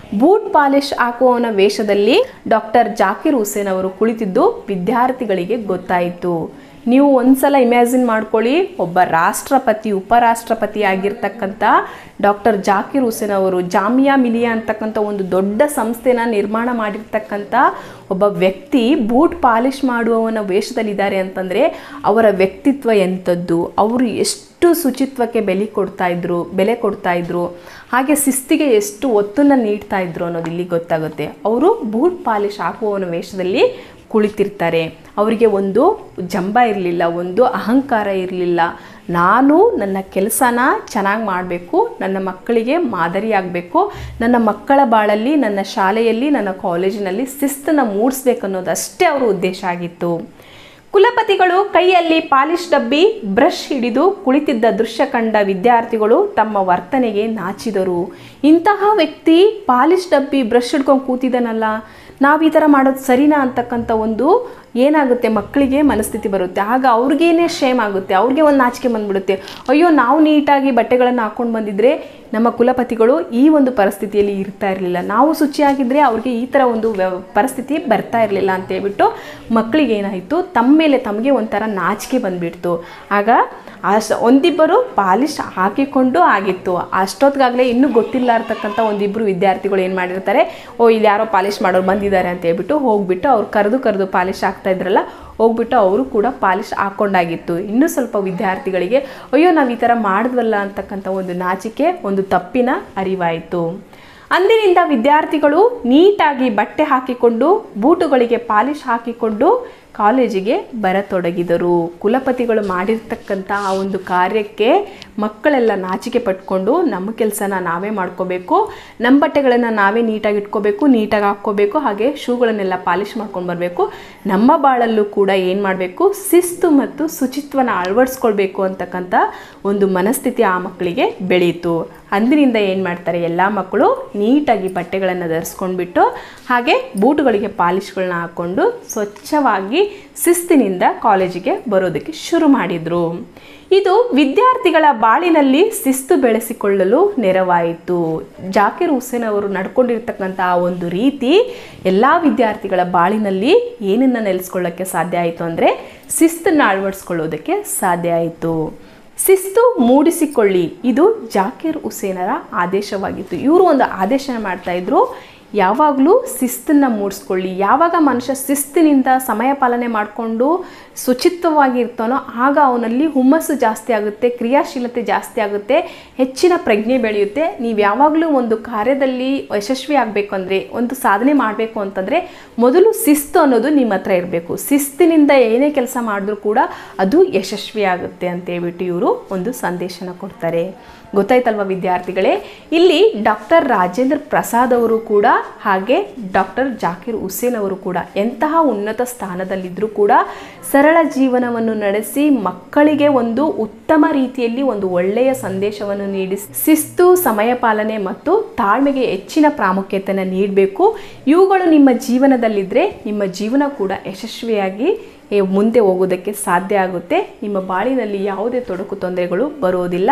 Speaker 1: ಬೂಟ್ ಪಾಲಿಶ್ ಹಾಕುವವನ ವೇಷದಲ್ಲಿ ಡಾಕ್ಟರ್ ಜಾಕಿರ್ ಹುಸೇನ್ ಅವರು ಕುಳಿತಿದ್ದು ವಿದ್ಯಾರ್ಥಿಗಳಿಗೆ ಗೊತ್ತಾಯಿತು. ನೀವು ಒಂದ್ಸಲ ಇಮ್ಯಾಜಿನ್ ಮಾಡ್ಕೊಳ್ಳಿ, ಒಬ್ಬ ರಾಷ್ಟ್ರಪತಿ ಉಪರಾಷ್ಟ್ರಪತಿ ಆಗಿರ್ತಕ್ಕಂಥ ಡಾಕ್ಟರ್ ಜಾಕಿರ್ ಹುಸೇನ್ ಅವರು ಜಾಮಿಯಾ ಮಿಲಿಯಾ ಅಂತಕ್ಕಂಥ ಒಂದು ದೊಡ್ಡ ಸಂಸ್ಥೆನ ನಿರ್ಮಾಣ ಮಾಡಿರ್ತಕ್ಕಂಥ ಒಬ್ಬ ವ್ಯಕ್ತಿ ಬೂಟ್ ಪಾಲಿಶ್ ಮಾಡುವವನ ವೇಷದಲ್ಲಿದ್ದಾರೆ ಅಂತಂದರೆ ಅವರ ವ್ಯಕ್ತಿತ್ವ ಎಂಥದ್ದು, ಅವರು ಎಷ್ಟು ಶುಚಿತ್ವಕ್ಕೆ ಬೆಲೆ ಕೊಡ್ತಾ ಇದ್ರು ಬೆಲೆ ಕೊಡ್ತಾ ಇದ್ರು ಹಾಗೆ ಶಿಸ್ತಿಗೆ ಎಷ್ಟು ಒತ್ತನ್ನು ನೀಡ್ತಾ ಇದ್ರು ಅನ್ನೋದು ಇಲ್ಲಿ ಗೊತ್ತಾಗುತ್ತೆ. ಅವರು ಬೂಟ್ ಪಾಲಿಶ್ ಹಾಕುವವನ ವೇಷದಲ್ಲಿ ಕುಳಿತಿರ್ತಾರೆ. ಅವರಿಗೆ ಒಂದು ಜಂಬ ಇರಲಿಲ್ಲ, ಒಂದು ಅಹಂಕಾರ ಇರಲಿಲ್ಲ. ನಾನು ನನ್ನ ಕೆಲಸನ ಚೆನ್ನಾಗಿ ಮಾಡಬೇಕು, ನನ್ನ ಮಕ್ಕಳಿಗೆ ಮಾದರಿಯಾಗಬೇಕು, ನನ್ನ ಮಕ್ಕಳ ಬಾಳಲ್ಲಿ, ನನ್ನ ಶಾಲೆಯಲ್ಲಿ, ನನ್ನ ಕಾಲೇಜಿನಲ್ಲಿ ಶಿಸ್ತನ್ನು ಮೂಡಿಸ್ಬೇಕು ಅನ್ನೋದಷ್ಟೇ ಅವರ ಉದ್ದೇಶ ಆಗಿತ್ತು. ಕುಲಪತಿಗಳು ಕೈಯಲ್ಲಿ ಪಾಲಿಶ್ ಡಬ್ಬಿ ಬ್ರಷ್ ಹಿಡಿದು ಕುಳಿತಿದ್ದ ದೃಶ್ಯ ಕಂಡ ವಿದ್ಯಾರ್ಥಿಗಳು ತಮ್ಮ ವರ್ತನೆಗೆ ನಾಚಿದರು. ಇಂತಹ ವ್ಯಕ್ತಿ ಪಾಲಿಶ್ ಡಬ್ಬಿ ಬ್ರಷ್ ಹಿಡ್ಕೊಂಡು ಕೂತಿದ್ದಾನಲ್ಲ, ನಾವು ಈ ಥರ ಮಾಡೋದು ಸರಿನಾ ಅಂತಕ್ಕಂಥ ಒಂದು ಏನಾಗುತ್ತೆ ಮಕ್ಕಳಿಗೆ ಮನಸ್ಥಿತಿ ಬರುತ್ತೆ. ಆಗ ಅವ್ರಿಗೇನೆ ಶೇಮ್ ಆಗುತ್ತೆ, ಅವ್ರಿಗೆ ಒಂದು ನಾಚಿಕೆ ಬಂದ್ಬಿಡುತ್ತೆ. ಅಯ್ಯೋ, ನಾವು ನೀಟಾಗಿ ಬಟ್ಟೆಗಳನ್ನು ಹಾಕ್ಕೊಂಡು ಬಂದಿದ್ರೆ ನಮ್ಮ ಕುಲಪತಿಗಳು ಈ ಒಂದು ಪರಿಸ್ಥಿತಿಯಲ್ಲಿ ಇರ್ತಾ ಇರಲಿಲ್ಲ, ನಾವು ಶುಚಿಯಾಗಿದ್ದರೆ ಅವ್ರಿಗೆ ಈ ಥರ ಒಂದು ವ್ಯವ ಪರಿಸ್ಥಿತಿ ಬರ್ತಾ ಇರಲಿಲ್ಲ ಅಂತೇಳ್ಬಿಟ್ಟು ಮಕ್ಕಳಿಗೆ ಏನಾಯಿತು, ತಮ್ಮ ಮೇಲೆ ತಮಗೆ ಒಂಥರ ನಾಚಿಕೆ ಬಂದುಬಿಡ್ತು. ಆಗ ಅಷ್ಟು ಒಂದಿಬ್ಬರು ಪಾಲಿಶ್ ಹಾಕಿಕೊಂಡು ಆಗಿತ್ತು. ಅಷ್ಟೊತ್ತಿಗಾಗಲೇ ಇನ್ನೂ ಗೊತ್ತಿಲ್ಲ ಇರ್ತಕ್ಕಂಥ ಒಂದಿಬ್ಬರು ವಿದ್ಯಾರ್ಥಿಗಳು ಏನು ಮಾಡಿರ್ತಾರೆ, ಓ ಇಲ್ಲಿ ಯಾರೋ ಪಾಲಿಶ್ ಮಾಡೋರು ಬಂದಿದ್ದಾರೆ ಅಂತ ಹೇಳ್ಬಿಟ್ಟು ಹೋಗ್ಬಿಟ್ಟು ಅವ್ರು ಕರೆದು ಕರೆದು ಪಾಲಿಶ್ ಹಾಕ್ತಾ ಇದ್ರಲ್ಲ, ಹೋಗ್ಬಿಟ್ಟು ಅವರು ಕೂಡ ಪಾಲಿಶ್ ಹಾಕ್ಕೊಂಡಾಗಿತ್ತು. ಇನ್ನೂ ಸ್ವಲ್ಪ ವಿದ್ಯಾರ್ಥಿಗಳಿಗೆ ಅಯ್ಯೋ ನಾವು ಈ ಥರ ಮಾಡಿದ್ವಲ್ಲ ಅಂತಕ್ಕಂಥ ಒಂದು ನಾಚಿಕೆ, ಒಂದು ತಪ್ಪಿನ ಅರಿವಾಯಿತು. ಅಂದಿನಿಂದ ವಿದ್ಯಾರ್ಥಿಗಳು ನೀಟಾಗಿ ಬಟ್ಟೆ ಹಾಕಿಕೊಂಡು ಬೂಟುಗಳಿಗೆ ಪಾಲಿಶ್ ಹಾಕಿಕೊಂಡು ಕಾಲೇಜಿಗೆ ಬರತೊಡಗಿದರು. ಕುಲಪತಿಗಳು ಮಾಡಿರ್ತಕ್ಕಂಥ ಆ ಒಂದು ಕಾರ್ಯಕ್ಕೆ ಮಕ್ಕಳೆಲ್ಲ ನಾಚಿಕೆ ಪಟ್ಕೊಂಡು ನಮ್ಮ ಕೆಲಸನ ನಾವೇ ಮಾಡ್ಕೋಬೇಕು, ನಮ್ಮ ಬಟ್ಟೆಗಳನ್ನು ನಾವೇ ನೀಟಾಗಿ ಇಟ್ಕೋಬೇಕು, ನೀಟಾಗಿ ಹಾಕ್ಕೋಬೇಕು, ಹಾಗೆ ಶೂಗಳನ್ನೆಲ್ಲ ಪಾಲಿಶ್ ಮಾಡ್ಕೊಂಡು ಬರಬೇಕು, ನಮ್ಮ ಬಾಳಲ್ಲೂ ಕೂಡ ಏನು ಮಾಡಬೇಕು, ಶಿಸ್ತು ಮತ್ತು ಶುಚಿತ್ವನ ಅಳವಡಿಸ್ಕೊಳ್ಬೇಕು ಅಂತಕ್ಕಂಥ ಒಂದು ಮನಸ್ಥಿತಿ ಆ ಮಕ್ಕಳಿಗೆ ಬೆಳೀತು. ಅಂದಿನಿಂದ ಏನು ಮಾಡ್ತಾರೆ, ಎಲ್ಲ ಮಕ್ಕಳು ನೀಟಾಗಿ ಬಟ್ಟೆಗಳನ್ನು ಧರಿಸ್ಕೊಂಡ್ಬಿಟ್ಟು ಹಾಗೆ ಬೂಟುಗಳಿಗೆ ಪಾಲಿಶ್ಗಳನ್ನ ಹಾಕ್ಕೊಂಡು ಸ್ವಚ್ಛವಾಗಿ ಶಿಸ್ತಿನಿಂದ ಕಾಲೇಜಿಗೆ ಬರೋದಕ್ಕೆ ಶುರು ಮಾಡಿದರು. ಇದು ವಿದ್ಯಾರ್ಥಿಗಳ ಬಾಳಿನಲ್ಲಿ ಶಿಸ್ತು ಬೆಳೆಸಿಕೊಳ್ಳಲು ನೆರವಾಯಿತು. ಜಾಕಿರ್ ಹುಸೇನ್ ಅವರು ನಡ್ಕೊಂಡಿರ್ತಕ್ಕಂಥ ಆ ಒಂದು ರೀತಿ ಎಲ್ಲ ವಿದ್ಯಾರ್ಥಿಗಳ ಬಾಳಿನಲ್ಲಿ ಏನನ್ನು ನೆಲೆಸ್ಕೊಳ್ಳೋಕ್ಕೆ ಸಾಧ್ಯ ಆಯಿತು ಅಂದರೆ ಶಿಸ್ತನ್ನು ಅಳವಡಿಸ್ಕೊಳ್ಳೋದಕ್ಕೆ ಸಾಧ್ಯ ಆಯಿತು. ಶಿಸ್ತು ಮೂಡಿಸಿಕೊಳ್ಳಿ, ಇದು ಜಾಕಿರ್ ಹುಸೇನರ ಆದೇಶವಾಗಿತ್ತು. ಇವರು ಒಂದು ಆದೇಶ ಮಾಡ್ತಾಯಿದ್ರು, ಯಾವಾಗಲೂ ಶಿಸ್ತನ್ನು ಮೂಡಿಸ್ಕೊಳ್ಳಿ. ಯಾವಾಗ ಮನುಷ್ಯ ಶಿಸ್ತಿನಿಂದ ಸಮಯ ಪಾಲನೆ ಮಾಡಿಕೊಂಡು ಶುಚಿತ್ವವಾಗಿ ಇರ್ತಾನೋ ಆಗ ಅವನಲ್ಲಿ ಹುಮ್ಮಸ್ಸು ಜಾಸ್ತಿ ಆಗುತ್ತೆ, ಕ್ರಿಯಾಶೀಲತೆ ಜಾಸ್ತಿ ಆಗುತ್ತೆ, ಹೆಚ್ಚಿನ ಪ್ರಜ್ಞೆ ಬೆಳೆಯುತ್ತೆ. ನೀವು ಯಾವಾಗಲೂ ಒಂದು ಕಾರ್ಯದಲ್ಲಿ ಯಶಸ್ವಿ ಆಗಬೇಕು ಅಂದರೆ, ಒಂದು ಸಾಧನೆ ಮಾಡಬೇಕು ಅಂತಂದರೆ ಮೊದಲು ಶಿಸ್ತು ಅನ್ನೋದು ನಿಮ್ಮ ಹತ್ರ ಇರಬೇಕು. ಶಿಸ್ತಿನಿಂದ ಏನೇ ಕೆಲಸ ಮಾಡಿದ್ರೂ ಕೂಡ ಅದು ಯಶಸ್ವಿ ಆಗುತ್ತೆ ಅಂತೇಳ್ಬಿಟ್ಟು ಇವರು ಒಂದು ಸಂದೇಶನ ಕೊಡ್ತಾರೆ. ಗೊತ್ತಾಯ್ತಲ್ವ ವಿದ್ಯಾರ್ಥಿಗಳೇ, ಇಲ್ಲಿ ಡಾಕ್ಟರ್ ರಾಜೇಂದ್ರ ಪ್ರಸಾದ್ ಅವರು ಕೂಡ ಹಾಗೆ ಡಾಕ್ಟರ್ ಜಾಕಿರ್ ಹುಸೇನ್ ಅವರು ಕೂಡ ಎಂತಹ ಉನ್ನತ ಸ್ಥಾನದಲ್ಲಿದ್ದರೂ ಕೂಡ ಸರಳ ಜೀವನವನ್ನು ನಡೆಸಿ ಮಕ್ಕಳಿಗೆ ಒಂದು ಉತ್ತಮ ರೀತಿಯಲ್ಲಿ ಒಂದು ಒಳ್ಳೆಯ ಸಂದೇಶವನ್ನು ನೀಡಿ ಶಿಸ್ತು, ಸಮಯ ಪಾಲನೆ ಮತ್ತು ತಾಳ್ಮೆಗೆ ಹೆಚ್ಚಿನ ಪ್ರಾಮುಖ್ಯತೆಯನ್ನು ನೀಡಬೇಕು. ಇವುಗಳು ನಿಮ್ಮ ಜೀವನದಲ್ಲಿದ್ದರೆ ನಿಮ್ಮ ಜೀವನ ಕೂಡ ಯಶಸ್ವಿಯಾಗಿ ಮುಂದೆ ಹೋಗೋದಕ್ಕೆ ಸಾಧ್ಯ ಆಗುತ್ತೆ. ನಿಮ್ಮ ಬಾಳಿನಲ್ಲಿ ಯಾವುದೇ ತೊಡಕು ತೊಂದರೆಗಳು ಬರೋದಿಲ್ಲ.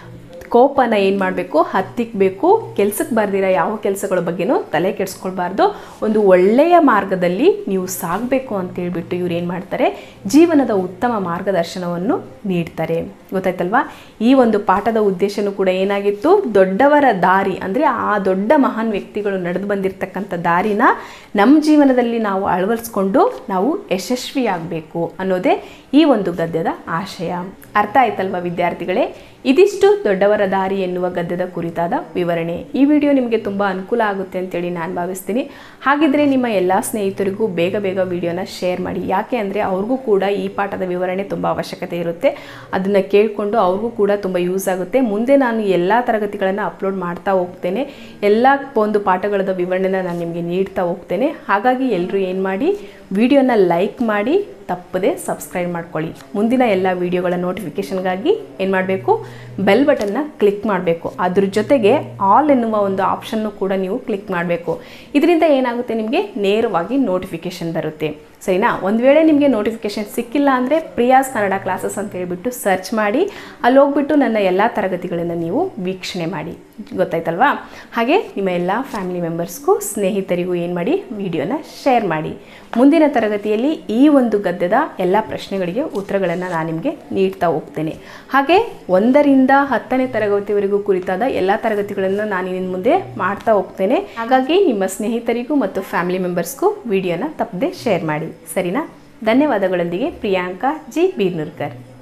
Speaker 1: ಕೋಪನ ಏನು ಮಾಡಬೇಕು, ಹತ್ತಿಕ್ಕಬೇಕು. ಕೆಲಸಕ್ಕೆ ಬರ್ದಿರೋ ಯಾವ ಕೆಲಸಗಳ ಬಗ್ಗೆನೂ ತಲೆ ಕೆಡಿಸ್ಕೊಳ್ಬಾರ್ದು. ಒಂದು ಒಳ್ಳೆಯ ಮಾರ್ಗದಲ್ಲಿ ನೀವು ಸಾಗಬೇಕು ಅಂತೇಳ್ಬಿಟ್ಟು ಇವ್ರು ಏನು ಮಾಡ್ತಾರೆ, ಜೀವನದ ಉತ್ತಮ ಮಾರ್ಗದರ್ಶನವನ್ನು ನೀಡ್ತಾರೆ. ಗೊತ್ತಾಯ್ತಲ್ವಾ? ಈ ಒಂದು ಪಾಠದ ಉದ್ದೇಶನೂ ಕೂಡ ಏನಾಗಿತ್ತು, ದೊಡ್ಡವರ ದಾರಿ ಅಂದರೆ ಆ ದೊಡ್ಡ ಮಹಾನ್ ವ್ಯಕ್ತಿಗಳು ನಡೆದು ಬಂದಿರತಕ್ಕಂಥ ದಾರಿನ ನಮ್ಮ ಜೀವನದಲ್ಲಿ ನಾವು ಅಳವಡಿಸ್ಕೊಂಡು ನಾವು ಯಶಸ್ವಿಯಾಗಬೇಕು ಅನ್ನೋದೇ ಈ ಒಂದು ಗದ್ಯದ ಆಶಯ. ಅರ್ಥ ಆಯ್ತಲ್ವಾ ವಿದ್ಯಾರ್ಥಿಗಳೇ? ಇದಿಷ್ಟು ದೊಡ್ಡವರ ದಾರಿ ಎನ್ನುವ ಗದ್ಯದ ಕುರಿತಾದ ವಿವರಣೆ. ಈ ವಿಡಿಯೋ ನಿಮಗೆ ತುಂಬ ಅನುಕೂಲ ಆಗುತ್ತೆ ಅಂತೇಳಿ ನಾನು ಭಾವಿಸ್ತೀನಿ. ಹಾಗಿದ್ರೆ ನಿಮ್ಮ ಎಲ್ಲ ಸ್ನೇಹಿತರಿಗೂ ಬೇಗ ಬೇಗ ವಿಡಿಯೋನ ಶೇರ್ ಮಾಡಿ. ಯಾಕೆ ಅಂದರೆ ಅವ್ರಿಗೂ ಕೂಡ ಈ ಪಾಠದ ವಿವರಣೆ ತುಂಬ ಅವಶ್ಯಕತೆ ಇರುತ್ತೆ. ಅದನ್ನು ಕೇಳಿಕೊಂಡು ಅವ್ರಿಗೂ ಕೂಡ ತುಂಬ ಯೂಸ್ ಆಗುತ್ತೆ. ಮುಂದೆ ನಾನು ಎಲ್ಲ ತರಗತಿಗಳನ್ನು ಅಪ್ಲೋಡ್ ಮಾಡ್ತಾ ಹೋಗ್ತೇನೆ. ಎಲ್ಲ ಒಂದು ಪಾಠಗಳದ ವಿವರಣೆನ ನಾನು ನಿಮಗೆ ನೀಡ್ತಾ ಹೋಗ್ತೇನೆ. ಹಾಗಾಗಿ ಎಲ್ಲರೂ ಏನು ಮಾಡಿ, ವಿಡಿಯೋನ ಲೈಕ್ ಮಾಡಿ, ತಪ್ಪದೆ ಸಬ್ಸ್ಕ್ರೈಬ್ ಮಾಡ್ಕೊಳ್ಳಿ. ಮುಂದಿನ ಎಲ್ಲ ವಿಡಿಯೋಗಳ ನೋಟಿಫಿಕೇಷನ್ಗಾಗಿ ಏನು ಮಾಡಬೇಕು, ಬೆಲ್ ಬಟನ್ನ ಕ್ಲಿಕ್ ಮಾಡಬೇಕು. ಅದ್ರ ಜೊತೆಗೆ ಆಲ್ ಎನ್ನುವ ಒಂದು ಆಪ್ಷನ್ನು ಕೂಡ ನೀವು ಕ್ಲಿಕ್ ಮಾಡಬೇಕು. ಇದರಿಂದ ಏನಾಗುತ್ತೆ, ನಿಮಗೆ ನೇರವಾಗಿ ನೋಟಿಫಿಕೇಷನ್ ಬರುತ್ತೆ. ಸರಿನಾ? ಒಂದು ವೇಳೆ ನಿಮಗೆ ನೋಟಿಫಿಕೇಷನ್ ಸಿಕ್ಕಿಲ್ಲ ಅಂದರೆ ಪ್ರಿಯಾಸ್ ಕನ್ನಡ ಕ್ಲಾಸಸ್ ಅಂತ ಹೇಳ್ಬಿಟ್ಟು ಸರ್ಚ್ ಮಾಡಿ, ಅಲ್ಲಿ ಹೋಗ್ಬಿಟ್ಟು ನನ್ನ ಎಲ್ಲ ತರಗತಿಗಳನ್ನು ನೀವು ವೀಕ್ಷಣೆ ಮಾಡಿ. ಗೊತ್ತಾಯ್ತಲ್ವಾ? ಹಾಗೆ ನಿಮ್ಮ ಎಲ್ಲ ಫ್ಯಾಮಿಲಿ ಮೆಂಬರ್ಸ್ಗೂ ಸ್ನೇಹಿತರಿಗೂ ಏನು ಮಾಡಿ ವಿಡಿಯೋನ ಶೇರ್ ಮಾಡಿ. ಮುಂದಿನ ತರಗತಿಯಲ್ಲಿ ಈ ಒಂದು ಗದ್ಯದ ಎಲ್ಲ ಪ್ರಶ್ನೆಗಳಿಗೆ ಉತ್ತರಗಳನ್ನು ನಾನು ನಿಮಗೆ ನೀಡ್ತಾ ಹೋಗ್ತೇನೆ. ಹಾಗೆ ಒಂದರಿಂದ ಹತ್ತನೇ ತರಗತಿವರೆಗೂ ಕುರಿತಾದ ಎಲ್ಲ ತರಗತಿಗಳನ್ನು ನಾನು ಇನ್ನು ಮುಂದೆ ಮಾಡ್ತಾ ಹೋಗ್ತೇನೆ. ಹಾಗಾಗಿ ನಿಮ್ಮ ಸ್ನೇಹಿತರಿಗೂ ಮತ್ತು ಫ್ಯಾಮಿಲಿ ಮೆಂಬರ್ಸ್ಗೂ ವಿಡಿಯೋನ ತಪ್ಪದೆ ಶೇರ್ ಮಾಡಿ. ಸರಿನಾ? ಧನ್ಯವಾದಗಳೊಂದಿಗೆ ಪ್ರಿಯಾಂಕಾ ಜಿ ಬೀರ್ನೂರ್ಕರ್.